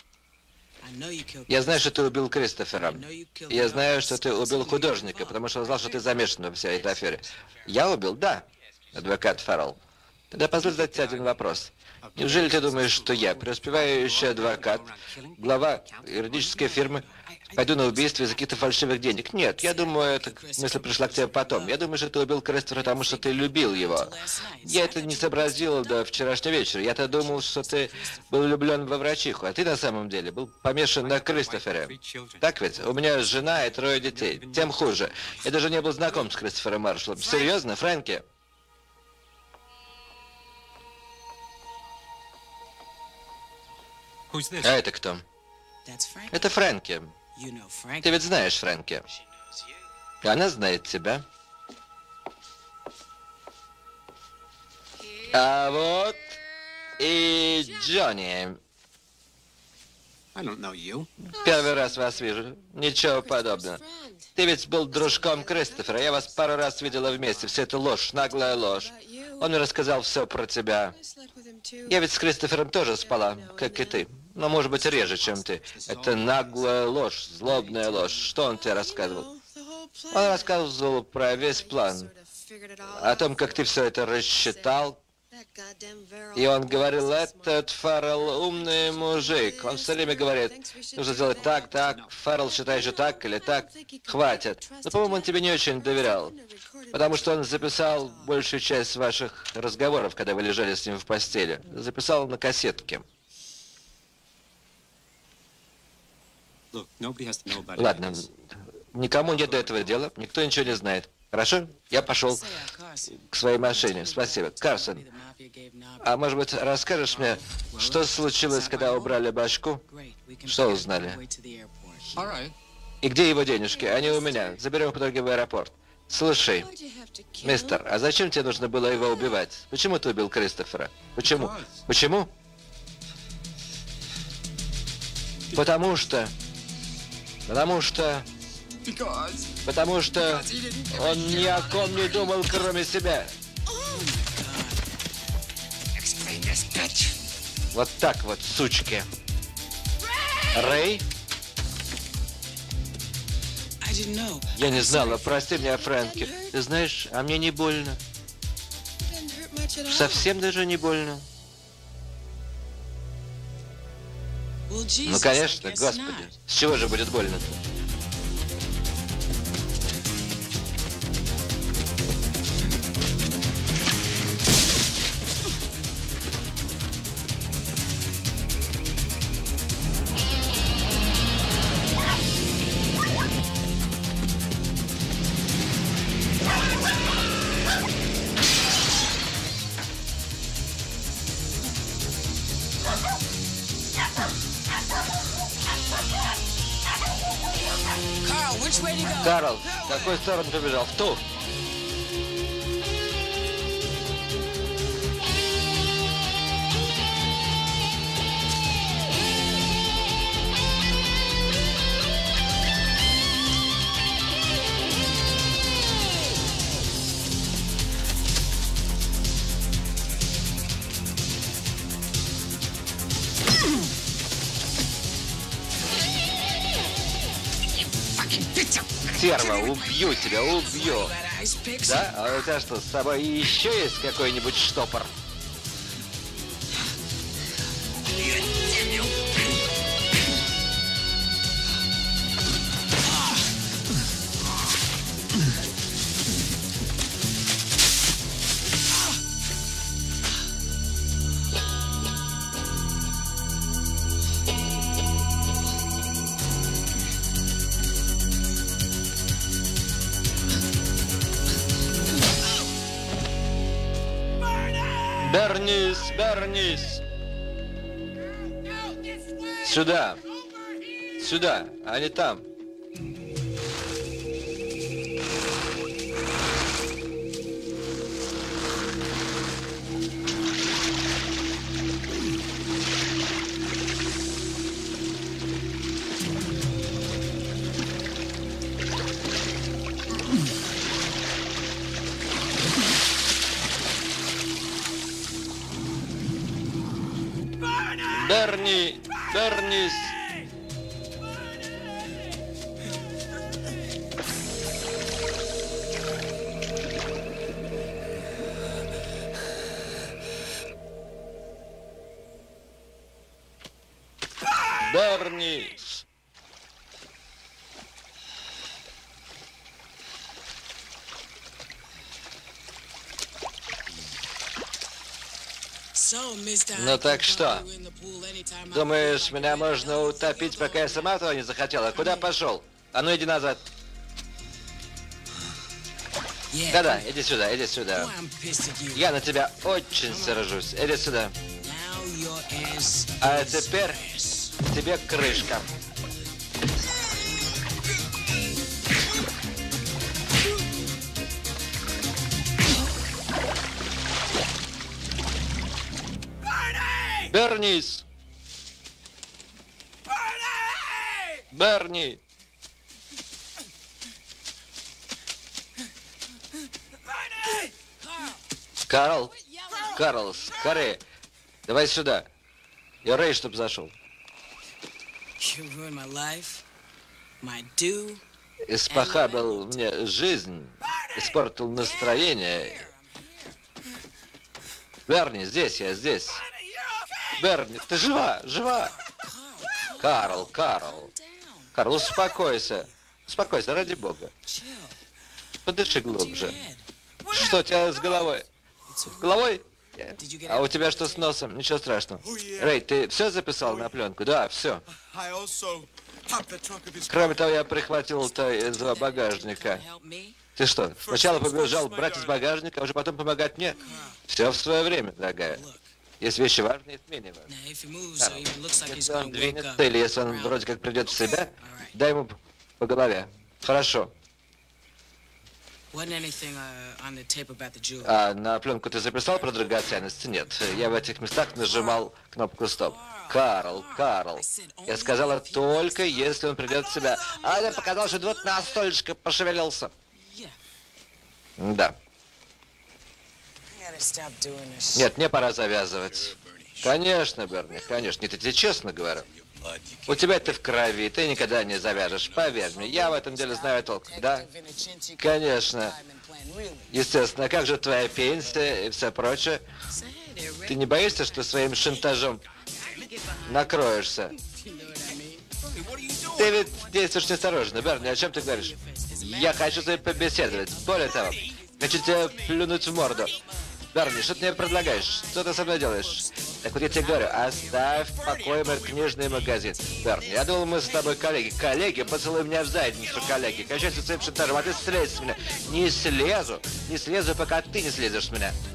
S1: Я знаю, что ты убил Кристофера. Я знаю, что ты убил художника, потому что знал, что ты замешан во всей этой афере. Я убил? Да. Адвокат Феррелл. Тогда позволь задать тебе один вопрос. Неужели ты думаешь, что я, преуспевающий адвокат, глава юридической фирмы, пойду на убийство из-за каких-то фальшивых денег? Нет, я думаю, эта мысль пришла к тебе потом. Я думаю, что ты убил Кристофера, потому что ты любил его. Я это не сообразил до вчерашнего вечера. Я-то думал, что ты был влюблен во врачиху, а ты на самом деле был помешан на Кристофере. Так ведь? У меня жена и 3 детей. Тем хуже. Я даже не был знаком с Кристофером Маршалом. Серьезно, Фрэнки? А это кто? Это Фрэнки. Ты ведь знаешь Фрэнки. И она знает тебя. А вот и Джонни. Первый раз вас вижу. Ничего подобного. Ты ведь был дружком Кристофера. Я вас пару раз видела вместе. Все это ложь, наглая ложь. Он мне рассказал все про тебя. Я ведь с Кристофером тоже спала, как и ты. Но, может быть, реже, чем ты. Это наглая ложь, злобная ложь. Что он тебе рассказывал? Он рассказывал про весь план. О том, как ты все это рассчитал. И он говорил, этот Фаррелл умный мужик. Он все время говорит, нужно сделать так, так. Фаррелл считает же так или так. Хватит. Но, по-моему, он тебе не очень доверял. Потому что он записал большую часть ваших разговоров, когда вы лежали с ним в постели. Записал на кассетке. Ладно, никому нет до этого дела, никто ничего не знает. Хорошо? Я пошел к своей машине. Спасибо. Карсон, а может быть, расскажешь мне, что случилось, когда убрали башку? Что узнали? И где его денежки? Они у меня. Заберем их по дороге в аэропорт. Слушай, мистер, а зачем тебе нужно было его убивать? Почему ты убил Кристофера? Почему? Почему? Потому что он ни о ком не думал, кроме себя. Вот так вот, сучки. Рэй? Я не знала, прости меня, Фрэнки. Ты знаешь, а мне не больно. Совсем даже не больно. Ну, конечно, Господи. С чего же будет больно-то? Карл, в какую сторону побежал? В ту. Стерва, убью тебя, убью. Да? А у тебя что, с собой еще есть какой-нибудь штопор? Бернис, Бернис! Сюда! Сюда, а не там. Берни! Бернис! Бернис! Ну так что? Думаешь, меня можно утопить, пока я сама этого не захотела? Куда пошел? А ну иди назад. Да-да, иди сюда, иди сюда. Я на тебя очень сержусь. Иди сюда. А теперь тебе крышка. Бернис! Берни! Карл! Карл, скорее! Давай сюда. Я Рэй, чтоб зашел. Испохабил мне жизнь, испортил настроение. Берни, здесь я, здесь. Берни, ты жива, жива. Карл, Карл. Карл, успокойся. Успокойся, ради бога. Подыши глубже. Что у тебя с головой? С головой? А у тебя что с носом? Ничего страшного. Рэй, ты все записал на пленку? Да, все. Кроме того, я прихватил это из багажника. Ты что, сначала побежал брать из багажника, а уже потом помогать мне? Все в свое время, дорогая. Есть вещи важные, есть менее важные. Если он двинется, или если он вроде как придет в себя, дай ему по голове. Хорошо. А на пленку ты записал про драгоценности? Нет. Я в этих местах нажимал кнопку «Стоп». Карл, Карл. Я сказала только, если он придет в себя. А я показал, что вот на столечко пошевелился. Да. Нет, мне пора завязывать. Конечно, Берни, конечно. Нет, я тебе честно говорю. У тебя это в крови, ты никогда не завяжешь, поверь мне. Я в этом деле знаю толк, да? Конечно. Естественно, а как же твоя пенсия и все прочее? Ты не боишься, что своим шантажом накроешься? Ты ведь действуешь неосторожно, Берни, о чем ты говоришь? Я хочу с тобой побеседовать. Более того, хочу тебе плюнуть в морду. Берни, что ты мне предлагаешь? Что ты со мной делаешь? Так вот я тебе говорю, оставь в покое мой книжный магазин. Берни, я думал, мы с тобой коллеги. Коллеги, поцелуй меня в задницу, коллеги. Качайся своим шантажом, а ты слезь с меня. Не слезу, пока ты не слезешь с меня.